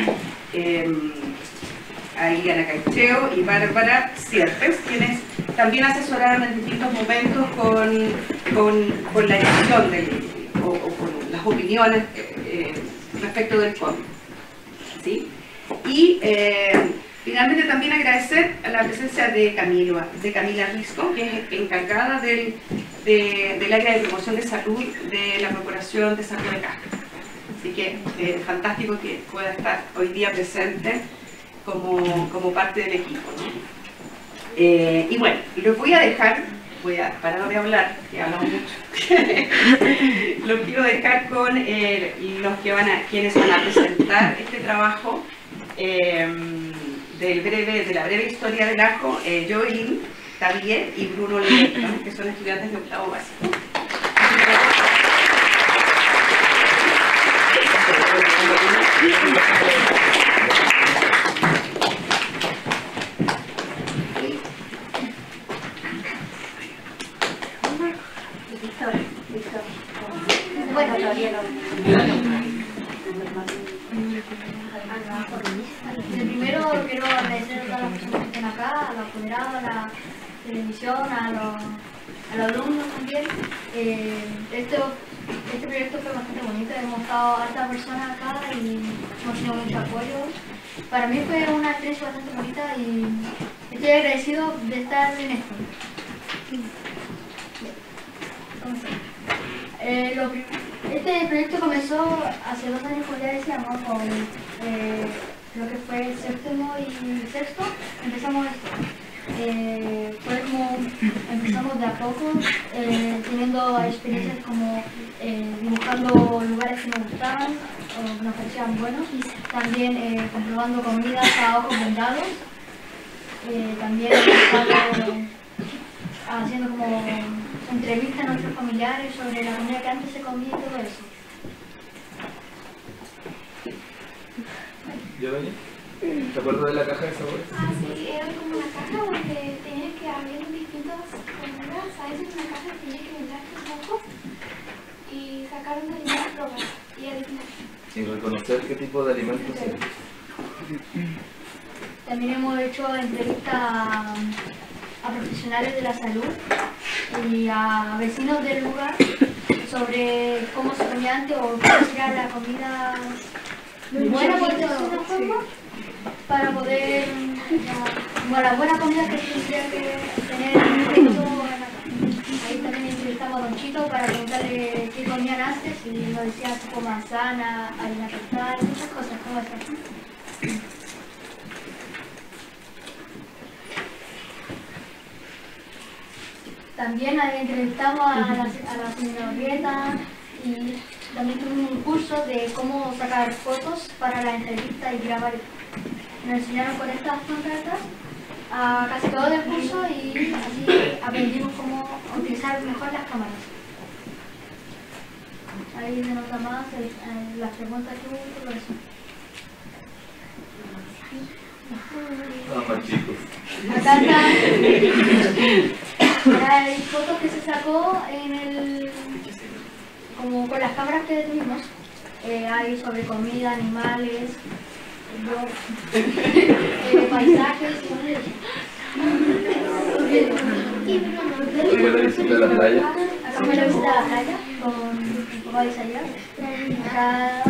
a Iliana Caicheo y Bárbara Sierpes, quienes también asesoraron en distintos momentos con la edición o con las opiniones respecto del cómic, ¿sí? Y finalmente también agradecer a la presencia de Camila Risco, que es encargada del área de promoción de salud de la Corporación de Salud de Castro. Así que fantástico que pueda estar hoy día presente como parte del equipo, ¿no? Y bueno, los voy a dejar, para no hablar, que hablamos mucho, los quiero dejar con quienes van a presentar este trabajo de la breve historia del ajo, Joelyn Tabier y Bruno Ledesma, que son estudiantes de octavo básico. Bueno, todavía no. Primero quiero agradecer a todas las personas que están acá, a los apoderados, a la televisión, a a los alumnos también. Este proyecto fue bastante bonito, hemos estado hartas personas acá y hemos tenido mucho apoyo. Para mí fue una experiencia bastante bonita y estoy agradecido de estar en esto. Este proyecto comenzó hace 2 años, como ya decíamos, con lo que fue séptimo y sexto. Empezamos esto. Fue como empezamos de a poco, teniendo experiencias como dibujando lugares que nos gustaban o que nos parecían buenos, también comprobando comidas a ojos vendados, también haciendo como entrevistas a nuestros familiares sobre la comida que antes se comía y todo eso. ¿Te acuerdas de la caja de sabores? Sí, era como una caja donde tenías que abrir distintas comidas. A veces una caja tenías que mirar tus ojos y sacar un alimento y probar y adivinar. Y reconocer qué tipo de alimentos es. También hemos hecho entrevistas a profesionales de la salud y a vecinos del lugar sobre cómo se comía antes o cómo sería la comida buena, por decirlo de una forma, para poder, como la buena comida que tendría que tener un efecto. Ahí también entrevistamos a Don Chito para preguntarle qué comían antes y nos decía tipo manzana, harina tostada, muchas cosas como esas. También entrevistamos a la señora Rieta y también tuvimos un curso de cómo sacar fotos para la entrevista y grabar. Nos enseñaron con estas pancartas a casi todo el curso y así aprendimos cómo utilizar mejor las cámaras. Ahí se nota más las preguntas que hubo y todo eso. Más chicos. Acá está, hay fotos que se sacó en el, como con las cámaras que tuvimos. Hay sobre comida, animales, paisajes. ¿Fue la visita a la playa? Acá fue la visita a la playa con mi papá de Isaías. Acá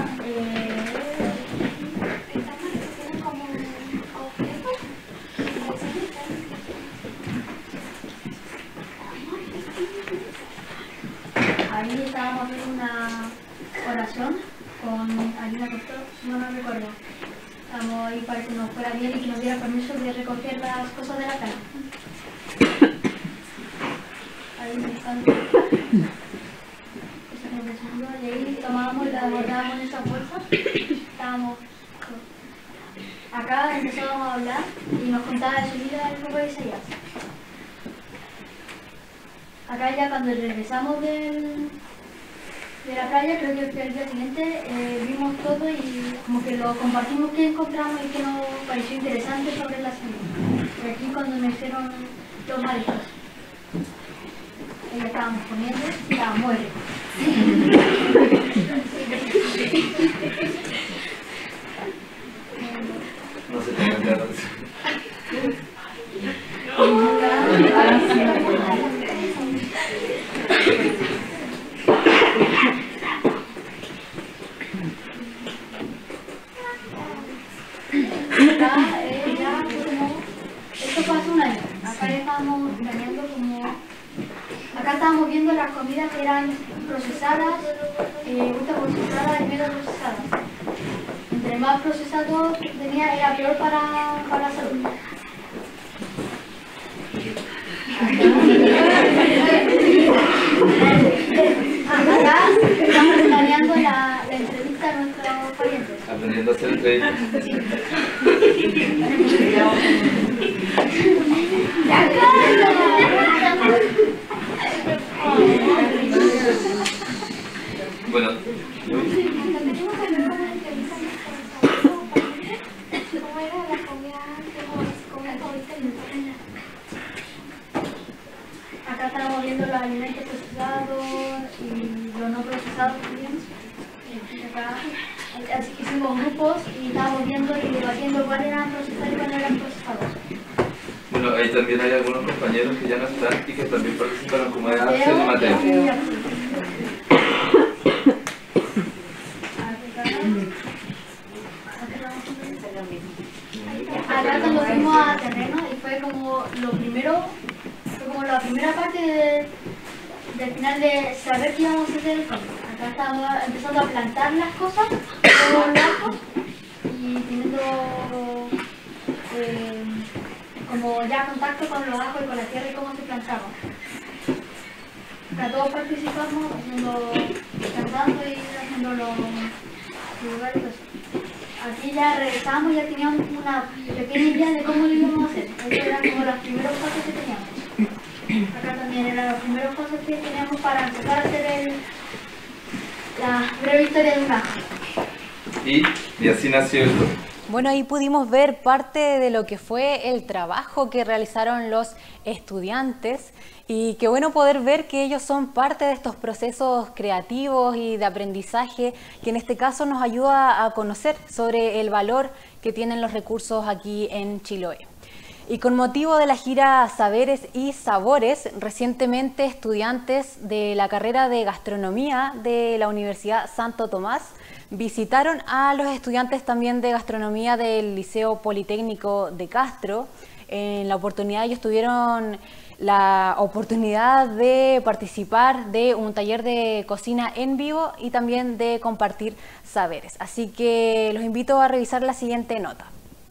ahí estábamos haciendo una oración con harina tostada, no me recuerdo. Estábamos ahí para que nos fuera bien y que nos diera permiso de recoger las cosas de la cama. Ahí están. Y ahí tomábamos y la guardábamos en esa bolsa. Estábamos. Acá empezábamos a hablar y nos contaba de su vida el papá de Isaías. Acá ya cuando regresamos de la playa, creo que fue el día siguiente, vimos todo y como que lo compartimos que encontramos y que nos pareció interesante sobre la semilla. Y aquí cuando nos hicieron los mariscos. Ahí estábamos comiendo y estaba muy rico. No se tengan ganas. Esto fue hace un año. Acá estábamos planeando como. Acá estábamos viendo las comidas que eran procesadas, ultraprocesadas y menos procesadas. Entre más procesado tenía, era peor para la salud. Acá estamos planeando la entrevista a nuestros parientes. Aprendiendo a hacer entrevistas. Bueno, acá estamos viendo los alimentos procesados y los no procesados también. Acá, así que hicimos grupos y estábamos viendo y debatiendo cuáles eran procesados y cuáles eran procesados. Bueno, ahí también hay algunos compañeros que ya no están y que también participaron, como de Axel y Mateo. Acá cuando fuimos a terreno y fue como lo primero, fue como la primera parte del final de saber qué íbamos a hacer. Acá estábamos empezando a plantar las cosas, todos los ajos, y teniendo como ya contacto con los ajos y con la tierra y cómo se plantaba. Acá todos participamos plantando y haciendo los lugares. Aquí ya regresamos, ya teníamos una pequeña idea de cómo lo íbamos a hacer. Eso eran como los primeros pasos que teníamos. Acá también eran los primeros pasos que teníamos para empezar a hacer la breve historia de un ajo. Y así nació esto. Bueno, ahí pudimos ver parte de lo que fue el trabajo que realizaron los estudiantes y qué bueno poder ver que ellos son parte de estos procesos creativos y de aprendizaje que en este caso nos ayuda a conocer sobre el valor que tienen los recursos aquí en Chiloé. Y con motivo de la gira Saberes y Sabores, recientemente estudiantes de la carrera de gastronomía de la Universidad Santo Tomás visitaron a los estudiantes también de gastronomía del Liceo Politécnico de Castro. En la oportunidad ellos tuvieron la oportunidad de participar de un taller de cocina en vivo y también de compartir saberes. Así que los invito a revisar la siguiente nota.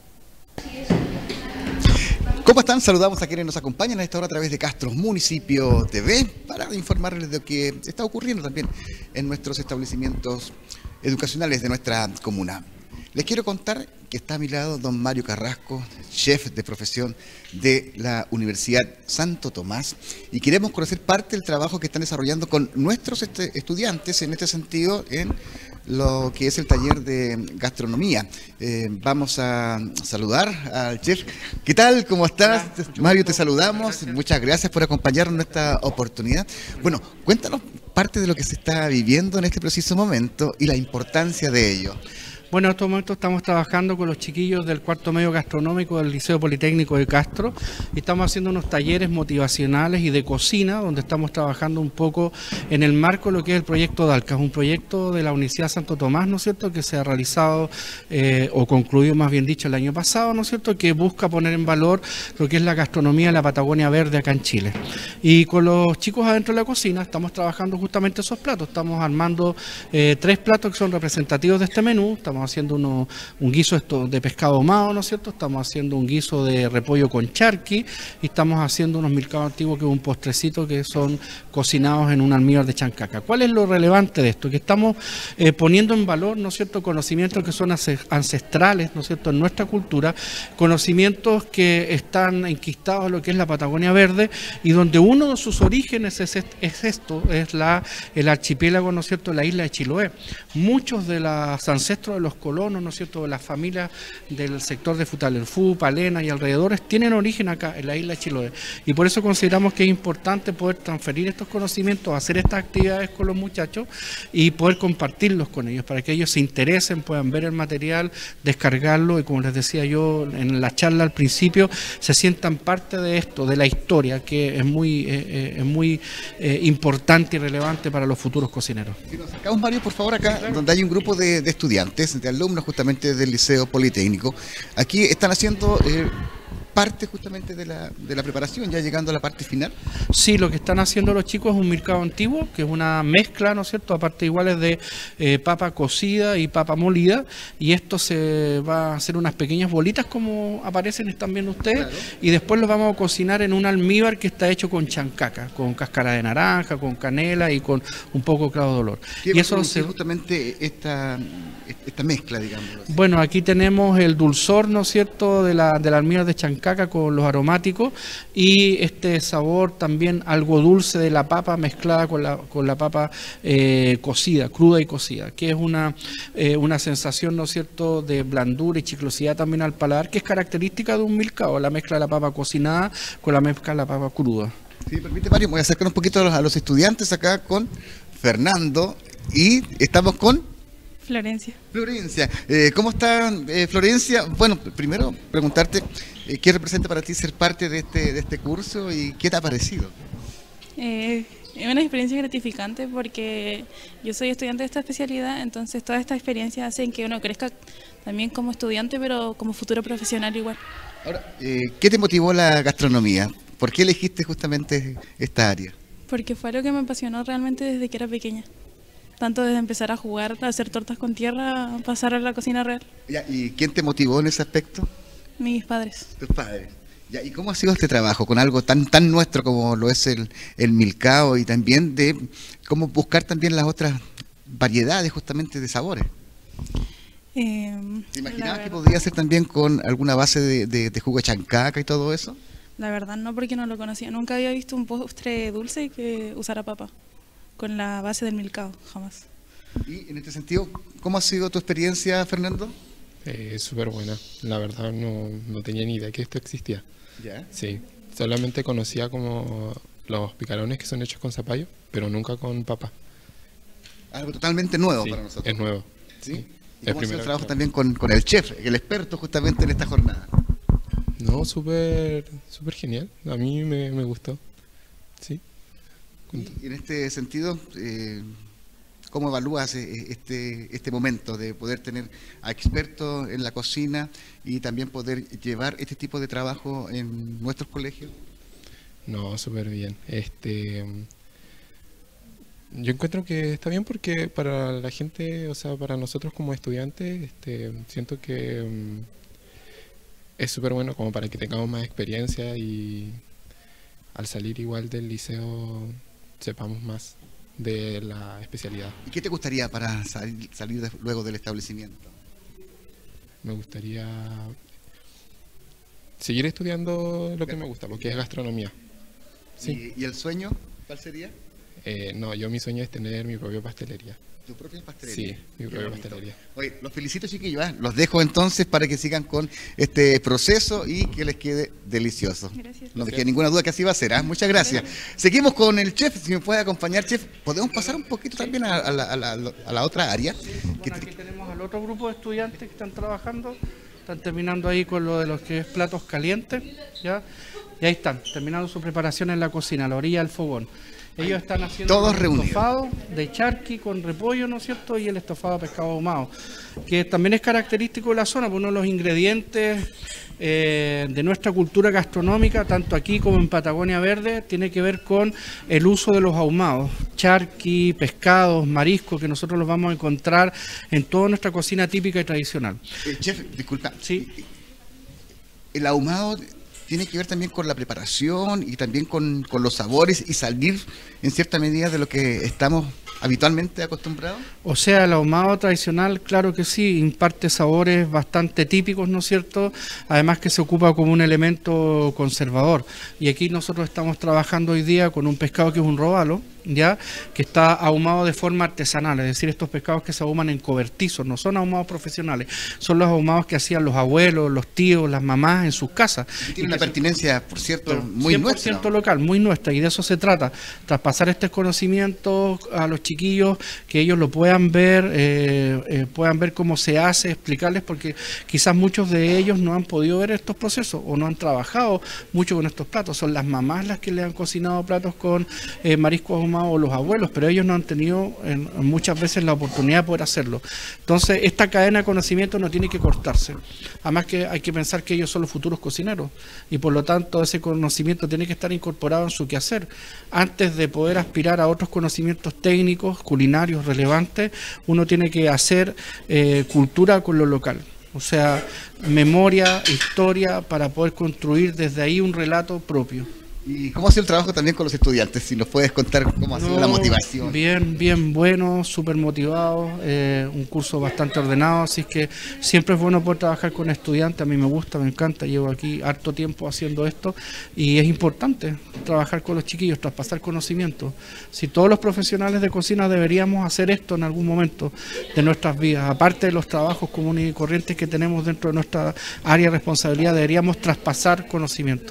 ¿Cómo están? Saludamos a quienes nos acompañan a esta hora a través de Castro Municipio TV para informarles de lo que está ocurriendo también en nuestros establecimientos educacionales de nuestra comuna. Les quiero contar que está a mi lado don Mario Carrasco, chef de profesión de la Universidad Santo Tomás, y queremos conocer parte del trabajo que están desarrollando con nuestros estudiantes en este sentido en lo que es el taller de gastronomía. Vamos a saludar al chef. ¿Qué tal? ¿Cómo estás? Mario, te saludamos. Muchas gracias por acompañarnos en esta oportunidad. Bueno, cuéntanos parte de lo que se está viviendo en este preciso momento y la importancia de ello. Bueno, en estos momentos estamos trabajando con los chiquillos del cuarto medio gastronómico del Liceo Politécnico de Castro y estamos haciendo unos talleres motivacionales y de cocina donde estamos trabajando un poco en el marco de lo que es el proyecto DALCA, un proyecto de la Universidad Santo Tomás, ¿no es cierto?, que se ha realizado o concluido, más bien dicho, el año pasado, ¿no es cierto?, que busca poner en valor lo que es la gastronomía de la Patagonia Verde acá en Chile. Y con los chicos adentro de la cocina estamos trabajando justamente esos platos, estamos armando 3 platos que son representativos de este menú. Estamos haciendo un guiso de pescado ahumado, ¿no es cierto? Estamos haciendo un guiso de repollo con charqui y estamos haciendo unos milcaos antiguos, que es un postrecito que son cocinados en un almíbar de chancaca. ¿Cuál es lo relevante de esto? Que estamos poniendo en valor, ¿no es cierto?, conocimientos que son ancestrales, ¿no es cierto?, en nuestra cultura, conocimientos que están enquistados en lo que es la Patagonia Verde y donde uno de sus orígenes es el archipiélago, ¿no es cierto?, la isla de Chiloé. Muchos de los ancestros de los colonos, ¿no es cierto?, de las familias del sector de Futaleufú, Palena y alrededores, tienen origen acá, en la isla de Chiloé. Y por eso consideramos que es importante poder transferir estos conocimientos, hacer estas actividades con los muchachos y poder compartirlos con ellos, para que ellos se interesen, puedan ver el material, descargarlo y, como les decía yo en la charla al principio, se sientan parte de esto, de la historia, que es muy importante y relevante para los futuros cocineros. Si nos acercamos, Mario, por favor, acá, claro, donde hay un grupo de estudiantes, de alumnos justamente del Liceo Politécnico. Aquí están haciendo parte justamente de la preparación, ya llegando a la parte final. Sí, lo que están haciendo los chicos es un milcao antiguo, que es una mezcla, ¿no es cierto?, a partes iguales de papa cocida y papa molida, y esto se va a hacer unas pequeñas bolitas como aparecen, están viendo ustedes, claro, y después los vamos a cocinar en un almíbar que está hecho con chancaca, con cáscara de naranja, con canela y con un poco de clavo de olor. Y eso es justamente esta mezcla, digamos. Bueno, aquí tenemos el dulzor, ¿no es cierto?, del almíbar de chancaca con los aromáticos y este sabor también algo dulce de la papa mezclada con la papa cocida, cruda y cocida, que es una sensación, ¿no es cierto?, de blandura y chiclosidad también al paladar, que es característica de un milcao, la mezcla de la papa cocinada con la mezcla de la papa cruda. Si me permite, Mario, voy a acercar un poquito a los estudiantes acá con Fernando y estamos con Florencia. Florencia, ¿cómo está Florencia? Bueno, primero preguntarte, ¿Qué representa para ti ser parte de este curso y qué te ha parecido? Es una experiencia gratificante porque yo soy estudiante de esta especialidad, entonces toda esta experiencia hace que uno crezca también como estudiante, pero como futuro profesional igual. Ahora, ¿qué te motivó la gastronomía? ¿Por qué elegiste justamente esta área? Porque fue algo que me apasionó realmente desde que era pequeña. Tanto desde empezar a jugar, a hacer tortas con tierra, a pasar a la cocina real. Ya, ¿y quién te motivó en ese aspecto? Mis padres. Tus padres. Ya, ¿y cómo ha sido este trabajo con algo tan nuestro como lo es el milcao y también de cómo buscar también las otras variedades justamente de sabores? ¿Te imaginabas que podría ser también con alguna base de jugo de chancaca y todo eso? La verdad no, porque no lo conocía. Nunca había visto un postre dulce que usara papa con la base del milcao, jamás. Y en este sentido, ¿cómo ha sido tu experiencia, Fernando? Súper buena. La verdad no tenía ni idea que esto existía. ¿Ya? Sí, solamente conocía como los picarones que son hechos con zapallo, pero nunca con papa. Algo totalmente nuevo Sí, para nosotros. es nuevo. ¿Sí? ¿Y Es cómo ha sido primera el trabajo vez. también con el chef, el experto justamente en esta jornada? No, súper genial. A mí me gustó. Sí. Y en este sentido, ¿cómo evalúas este momento de poder tener a expertos en la cocina y también poder llevar este tipo de trabajo en nuestros colegios? No, súper bien. Yo encuentro que está bien porque para la gente, o sea, para nosotros como estudiantes, siento que es súper bueno como para que tengamos más experiencia y al salir igual del liceo sepamos más de la especialidad. ¿Y qué te gustaría para salir luego del establecimiento? Me gustaría seguir estudiando lo que me gusta, lo que es gastronomía. Sí. ¿Y el sueño cuál sería? No, mi sueño es tener mi propia pastelería. ¿Tu propia pastelería? Sí, mi propia pastelería. Oye, los felicito, chiquillos. Los dejo entonces para que sigan con este proceso y que les quede delicioso. Gracias. No dejé ninguna duda que así va a ser. Muchas gracias. Seguimos con el chef. Si me puede acompañar, chef. ¿Podemos pasar un poquito también a la otra área? Bueno, aquí tenemos al otro grupo de estudiantes que están trabajando. Están terminando ahí con lo de los que es platos calientes. ¿Ya? Y ahí están, terminando su preparación en la cocina, a la orilla del fogón. Ellos están haciendo todos el reunidos. estofado de charqui con repollo, ¿no es cierto? Y el estofado de pescado ahumado, que también es característico de la zona, porque uno de los ingredientes de nuestra cultura gastronómica, tanto aquí como en Patagonia Verde, tiene que ver con el uso de los ahumados, charqui, pescados, mariscos, que nosotros los vamos a encontrar en toda nuestra cocina típica y tradicional. Chef, disculpa. Sí. El ahumado tiene que ver también con la preparación y también con los sabores y salir en cierta medida de lo que estamos habitualmente acostumbrados. O sea, el ahumado tradicional, claro que sí, imparte sabores bastante típicos, ¿no es cierto? Además que se ocupa como un elemento conservador. Y aquí nosotros estamos trabajando hoy día con un pescado que es un robalo, ¿ya? Que está ahumado de forma artesanal, es decir, estos pescados que se ahuman en cobertizos, no son ahumados profesionales, son los ahumados que hacían los abuelos, los tíos, las mamás en sus casas. Tiene una pertinencia, por cierto, muy 100% nuestra. local, muy nuestra, y de eso se trata, traspasar estos conocimientos a los chiquillos, que ellos lo puedan ver cómo se hace, explicarles, porque quizás muchos de ellos no han podido ver estos procesos o no han trabajado mucho con estos platos, son las mamás las que le han cocinado platos con mariscos ahumados o los abuelos, pero ellos no han tenido muchas veces la oportunidad de poder hacerlo. Entonces, esta cadena de conocimiento no tiene que cortarse. Además que hay que pensar que ellos son los futuros cocineros y por lo tanto ese conocimiento tiene que estar incorporado en su quehacer. Antes de poder aspirar a otros conocimientos técnicos, culinarios relevantes, uno tiene que hacer cultura con lo local. O sea, memoria, historia, para poder construir desde ahí un relato propio. ¿Y cómo ha sido el trabajo también con los estudiantes? Si nos puedes contar cómo ha sido la motivación. Bien bueno, súper motivado, un curso bastante ordenado, así que siempre es bueno poder trabajar con estudiantes, a mí me gusta, me encanta, llevo aquí harto tiempo haciendo esto y es importante trabajar con los chiquillos, traspasar conocimiento. Si todos los profesionales de cocina deberíamos hacer esto en algún momento de nuestras vidas, aparte de los trabajos comunes y corrientes que tenemos dentro de nuestra área de responsabilidad, deberíamos traspasar conocimiento.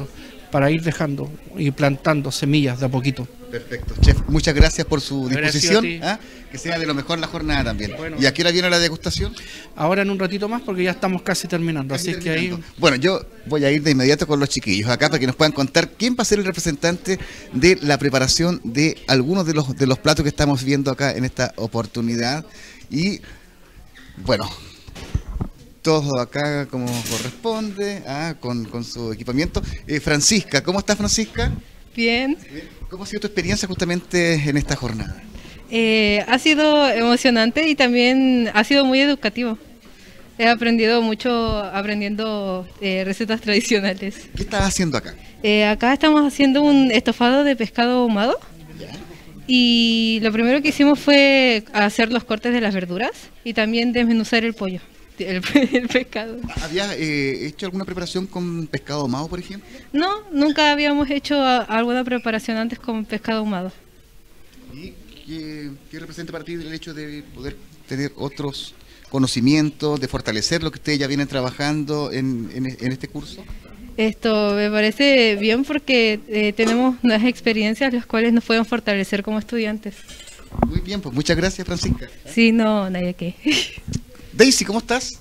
para ir dejando y plantando semillas de a poquito. Perfecto. Chef, muchas gracias por su disposición. Gracias a ti. Que sea de lo mejor la jornada también. Bueno, ¿y a qué hora viene la degustación? Ahora en un ratito más porque ya estamos casi terminando. Que ahí... Bueno, yo voy a ir de inmediato con los chiquillos acá para que nos puedan contar quién va a ser el representante de la preparación de algunos de los platos que estamos viendo acá en esta oportunidad. Y bueno, todos acá como corresponde, con su equipamiento. Francisca, ¿cómo estás, Francisca? Bien. ¿Cómo ha sido tu experiencia justamente en esta jornada? Ha sido emocionante y también ha sido muy educativo. He aprendido mucho aprendiendo recetas tradicionales. ¿Qué estás haciendo acá? Acá estamos haciendo un estofado de pescado ahumado. Y lo primero que hicimos fue hacer los cortes de las verduras y también desmenuzar el pollo, el pescado. ¿Habías hecho alguna preparación con pescado ahumado, por ejemplo? No, nunca habíamos hecho alguna preparación antes con pescado ahumado. ¿Y qué representa para ti el hecho de poder tener otros conocimientos, de fortalecer lo que ustedes ya vienen trabajando en este curso? Esto me parece bien porque tenemos unas experiencias las cuales nos pueden fortalecer como estudiantes. Muy bien, pues muchas gracias, Francisca. Sí, no, nadie que. Daisy, ¿cómo estás?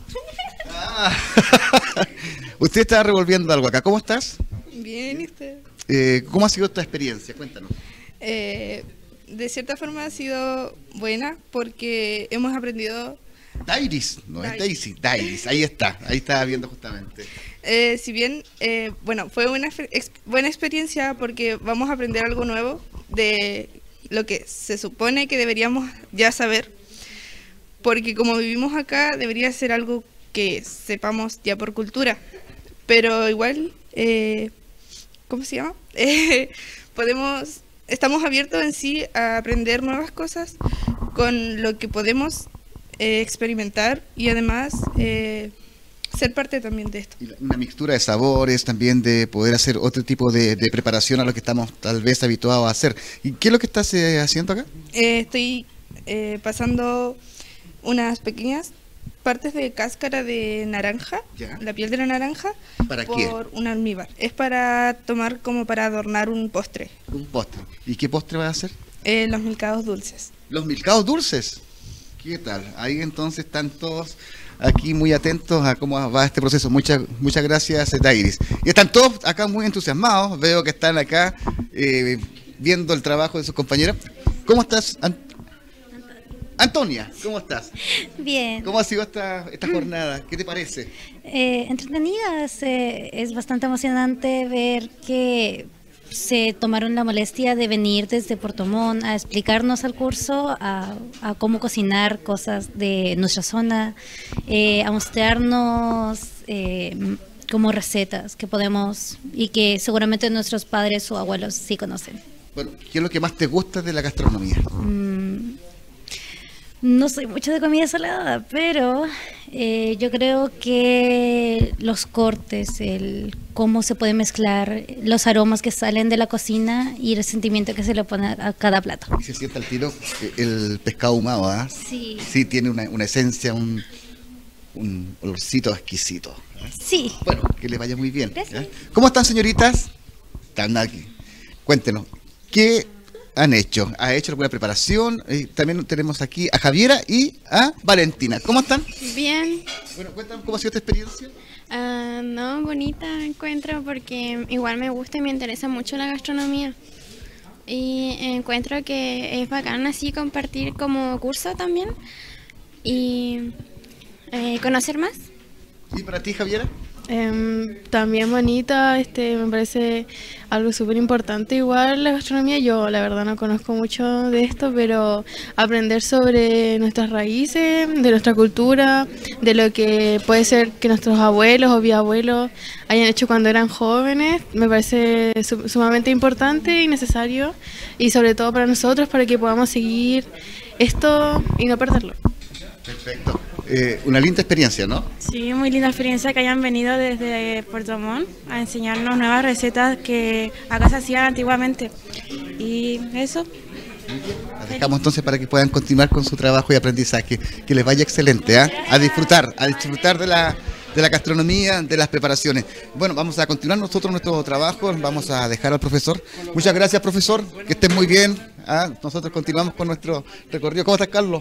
Usted estaba revolviendo algo acá. ¿Cómo estás? Bien, ¿y usted? ¿Cómo ha sido esta experiencia? Cuéntanos. De cierta forma ha sido buena porque hemos aprendido... Dairis, no es Daisy, Dairis, ahí estaba viendo justamente. Si bien, bueno, fue una buena experiencia porque vamos a aprender algo nuevo de lo que se supone que deberíamos ya saber, porque como vivimos acá debería ser algo que sepamos ya por cultura, pero igual, ¿cómo se llama? Estamos abiertos en sí a aprender nuevas cosas con lo que podemos experimentar y además ser parte también de esto. Y una mixtura de sabores, también de poder hacer otro tipo de preparación a lo que estamos tal vez habituados a hacer. ¿Y qué es lo que estás haciendo acá? Estoy pasando unas pequeñas partes de cáscara de naranja, la piel de la naranja, ¿para por qué? un almíbar. Es para tomar como para adornar un postre. Un postre. ¿Y qué postre vas a hacer? Los milcaos dulces. ¿Los milcaos dulces? ¿Qué tal? Ahí entonces están todos aquí muy atentos a cómo va este proceso. Muchas gracias, Dairis. Y están todos acá muy entusiasmados. Veo que están acá viendo el trabajo de sus compañeras. ¿Cómo estás, Antonia? ¿Cómo estás? Bien. ¿Cómo ha sido esta jornada? ¿Qué te parece? Entretenida. Es bastante emocionante ver que se tomaron la molestia de venir desde Puerto Montt a explicarnos al curso, a cómo cocinar cosas de nuestra zona, a mostrarnos como recetas que podemos y que seguramente nuestros padres o abuelos sí conocen. Bueno, ¿qué es lo que más te gusta de la gastronomía? No soy mucho de comida salada, pero yo creo que los cortes, el cómo se puede mezclar, los aromas que salen de la cocina y el sentimiento que se le pone a cada plato. Y se siente al tiro el pescado ahumado, ¿ah? Sí. Sí, tiene una esencia, un olorcito exquisito. Sí. Bueno, que les vaya muy bien. ¿Cómo están, señoritas? Están aquí. Cuéntenos, ¿qué han hecho? ¿Ha hecho alguna preparación? También tenemos aquí a Javiera y a Valentina. ¿Cómo están? Bien. Bueno, cuéntanos cómo ha sido esta experiencia. No, bonita encuentro porque igual me gusta y me interesa mucho la gastronomía. Y encuentro que es bacán así compartir como curso también y conocer más. ¿Y para ti, Javiera? También bonita, me parece algo súper importante igual la gastronomía. Yo la verdad no conozco mucho de esto, pero aprender sobre nuestras raíces, de nuestra cultura, de lo que puede ser que nuestros abuelos o bisabuelos hayan hecho cuando eran jóvenes, me parece sumamente importante y necesario, y sobre todo para nosotros, para que podamos seguir esto y no perderlo. Perfecto. Una linda experiencia, ¿no? Sí, muy linda experiencia que hayan venido desde Puerto Montt a enseñarnos nuevas recetas que acá se hacían antiguamente. Y eso. Las dejamos entonces para que puedan continuar con su trabajo y aprendizaje. Que les vaya excelente, ¿eh? A disfrutar de de la gastronomía, de las preparaciones. Bueno, vamos a continuar nosotros nuestro trabajo, vamos a dejar al profesor. Muchas gracias, profesor, que estén muy bien. Nosotros continuamos con nuestro recorrido. ¿Cómo estás, Carlos?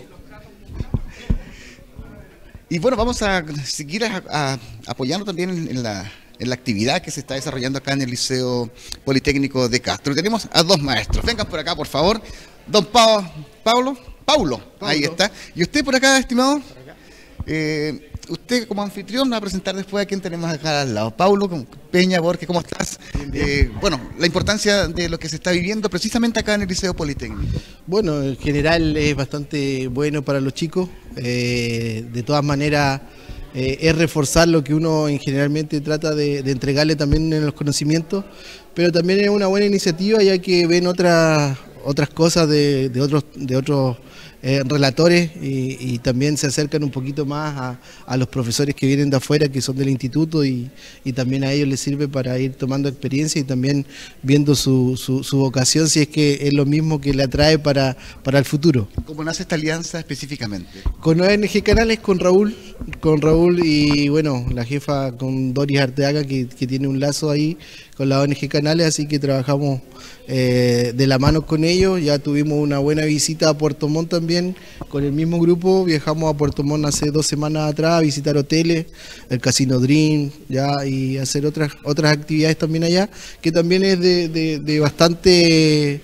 Y bueno, vamos a seguir apoyando también en la actividad que se está desarrollando acá en el Liceo Politécnico de Castro. Tenemos a dos maestros. Vengan por acá, por favor. Don Paulo, ahí está. Y usted por acá, estimado. Usted como anfitrión va a presentar después a quién tenemos acá al lado. Paulo Peña Borges, ¿cómo estás? Bueno, la importancia de lo que se está viviendo precisamente acá en el Liceo Politécnico. Bueno, en general es bastante bueno para los chicos. De todas maneras, es reforzar lo que uno generalmente trata de entregarle también en los conocimientos, pero también es una buena iniciativa ya que ven otras cosas de otros relatores y también se acercan un poquito más a los profesores que vienen de afuera, que son del instituto, y también a ellos les sirve para ir tomando experiencia y también viendo su vocación, si es que es lo mismo que le atrae para el futuro. ¿Cómo nace esta alianza específicamente? Con ONG Canales, con Raúl y bueno, la jefa con Doris Arteaga, que tiene un lazo ahí con la ONG Canales, así que trabajamos de la mano con ellos. Ya tuvimos una buena visita a Puerto Montt también, con el mismo grupo. Viajamos a Puerto Montt hace 2 semanas atrás a visitar hoteles, el Casino Dream, ya, y hacer otras actividades también allá, que también es de bastante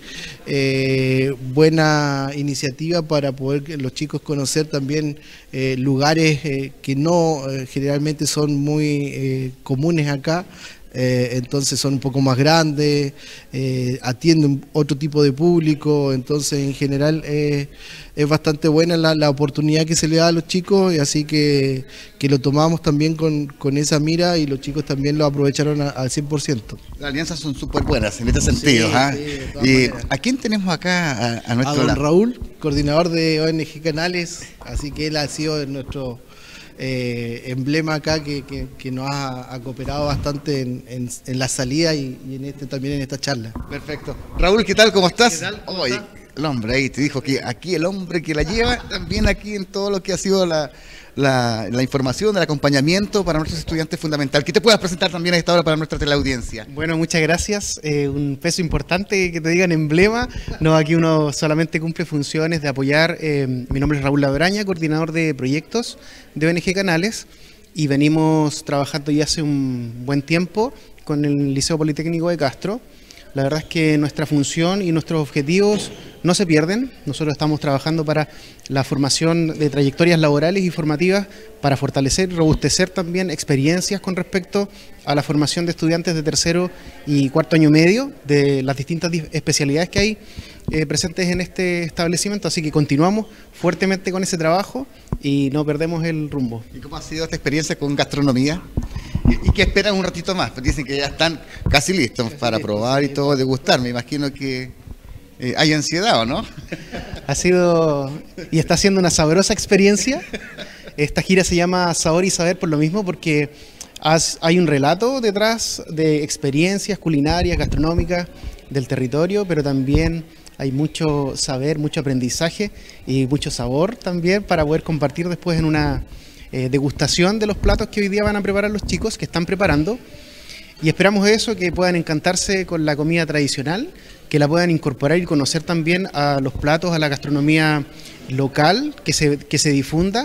buena iniciativa para poder los chicos conocer también lugares que no generalmente son muy comunes acá. Entonces son un poco más grandes, atienden otro tipo de público, entonces en general es bastante buena la oportunidad que se le da a los chicos, y así que lo tomamos también con esa mira, y los chicos también lo aprovecharon al 100%. Las alianzas son súper buenas en este sentido. Sí, ¿a quién tenemos acá a nuestro don Raúl, coordinador de ONG Canales, así que él ha sido nuestro emblema acá, que nos ha cooperado bastante en la salida y también en esta charla. Perfecto. Raúl, ¿qué tal? ¿Cómo estás? ¿Qué tal? Oye, el hombre ahí te dijo que aquí el hombre que la lleva, también aquí en todo lo que ha sido la información, el acompañamiento para nuestros estudiantes es fundamental. ¿Qué te puedas presentar también a esta hora para nuestra teleaudiencia? Bueno, muchas gracias. Un peso importante que te digan emblema. No, aquí uno solamente cumple funciones de apoyar. Mi nombre es Raúl Labraña, coordinador de proyectos de ONG Canales, y venimos trabajando ya hace un buen tiempo con el Liceo Politécnico de Castro. La verdad es que nuestra función y nuestros objetivos no se pierden. Nosotros estamos trabajando para la formación de trayectorias laborales y formativas, para fortalecer y robustecer también experiencias con respecto a la formación de estudiantes de 3er y 4º año medio, de las distintas especialidades que hay presentes en este establecimiento. Así que continuamos fuertemente con ese trabajo y no perdemos el rumbo. ¿Y cómo ha sido esta experiencia con gastronomía? ¿Y qué esperan un ratito más? Pues dicen que ya están casi listos para probar y todo, degustar. Me imagino que hay ansiedad, ¿o no? Ha sido y está siendo una sabrosa experiencia. Esta gira se llama Sabor y Saber por lo mismo, porque hay un relato detrás de experiencias culinarias, gastronómicas del territorio, pero también hay mucho saber, mucho aprendizaje y mucho sabor también para poder compartir después en una degustación de los platos que hoy día van a preparar los chicos, que están preparando, y esperamos eso, que puedan encantarse con la comida tradicional, que la puedan incorporar y conocer también a los platos, a la gastronomía local, que se difunda,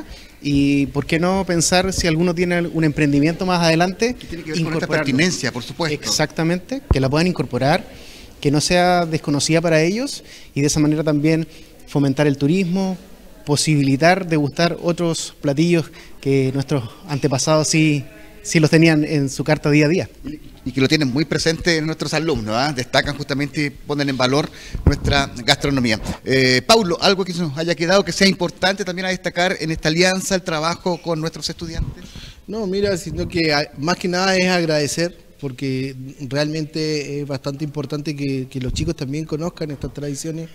y por qué no pensar, si alguno tiene un emprendimiento más adelante, que tiene que ver con esta pertinencia, por supuesto. Exactamente, que la puedan incorporar, que no sea desconocida para ellos, y de esa manera también fomentar el turismo, posibilitar degustar otros platillos que nuestros antepasados sí los tenían en su carta día a día. Y que lo tienen muy presente en nuestros alumnos, destacan justamente y ponen en valor nuestra gastronomía. Paulo, algo que nos haya quedado que sea importante también a destacar en esta alianza, el trabajo con nuestros estudiantes. No, mira, sino que más que nada es agradecer, porque realmente es bastante importante que los chicos también conozcan estas tradiciones,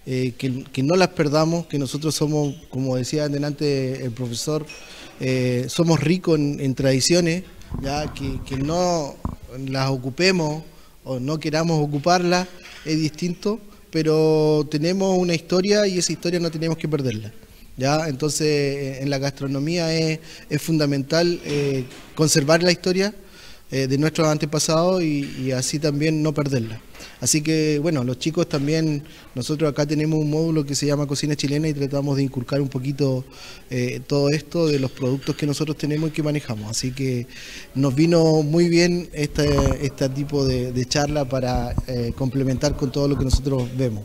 que no las perdamos, que nosotros somos, como decía delante el profesor, somos ricos en tradiciones, ya que no las ocupemos o no queramos ocuparlas es distinto, pero tenemos una historia y esa historia no tenemos que perderla. ¿ya? Entonces, en la gastronomía es fundamental conservar la historia de nuestros antepasados y así también no perderla. Así que, bueno, los chicos también, nosotros acá tenemos un módulo que se llama Cocina Chilena y tratamos de inculcar un poquito todo esto de los productos que nosotros tenemos y que manejamos. Así que nos vino muy bien este tipo de charla para complementar con todo lo que nosotros vemos.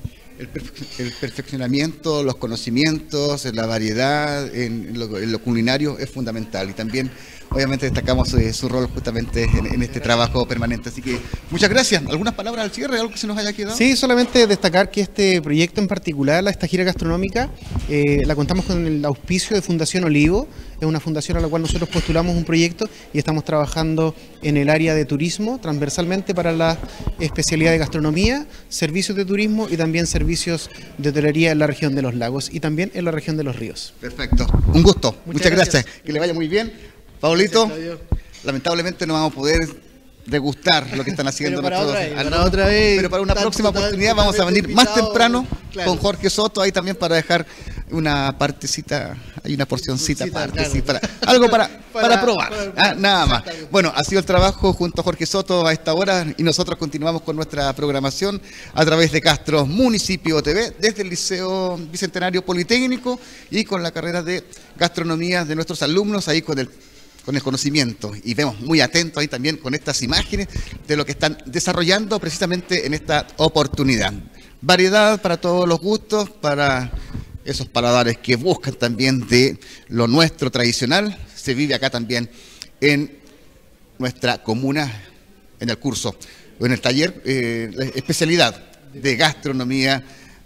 El perfeccionamiento, los conocimientos, la variedad en lo culinario es fundamental y también obviamente destacamos su rol justamente en este trabajo permanente. Así que muchas gracias. ¿Algunas palabras al cierre? ¿Algo que se nos haya quedado? Sí, solamente destacar que este proyecto en particular, esta gira gastronómica, la contamos con el auspicio de Fundación Olivo. Es una fundación a la cual nosotros postulamos un proyecto y estamos trabajando en el área de turismo transversalmente para la especialidad de gastronomía, servicios de turismo y también servicios de hotelería en la región de los lagos y también en la región de los ríos. Perfecto. Un gusto. Muchas gracias. Que le vaya muy bien. Paulito, lamentablemente no vamos a poder degustar lo que están haciendo nuestros alumnos, pero para una próxima oportunidad vamos a venir más temprano con Jorge Soto, ahí también para dejar una partecita, hay una porcioncita aparte, sí, algo para probar, nada más. Bueno, ha sido el trabajo junto a Jorge Soto a esta hora y nosotros continuamos con nuestra programación a través de Castro Municipio TV, desde el Liceo Bicentenario Politécnico y con la carrera de gastronomía de nuestros alumnos, ahí con el conocimiento, y vemos muy atentos ahí también con estas imágenes de lo que están desarrollando precisamente en esta oportunidad. Variedad para todos los gustos, para esos paladares que buscan también de lo nuestro tradicional, se vive acá también en nuestra comuna, en el curso, o en el taller, la especialidad de gastronomía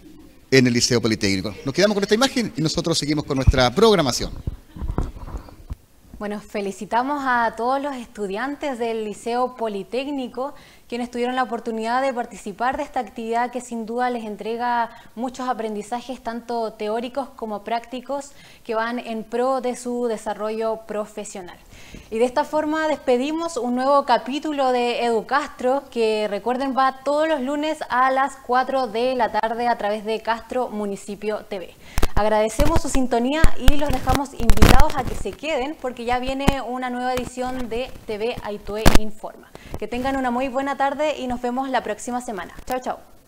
en el Liceo Politécnico. Nos quedamos con esta imagen y nosotros seguimos con nuestra programación. Bueno, felicitamos a todos los estudiantes del Liceo Politécnico quienes tuvieron la oportunidad de participar de esta actividad que sin duda les entrega muchos aprendizajes tanto teóricos como prácticos que van en pro de su desarrollo profesional. Y de esta forma despedimos un nuevo capítulo de Educastro que recuerden va todos los lunes a las 4 de la tarde a través de Castro Municipio TV. Agradecemos su sintonía y los dejamos invitados a que se queden porque ya viene una nueva edición de TV Aitue Informa. Que tengan una muy buena tarde y nos vemos la próxima semana. Chao, chao.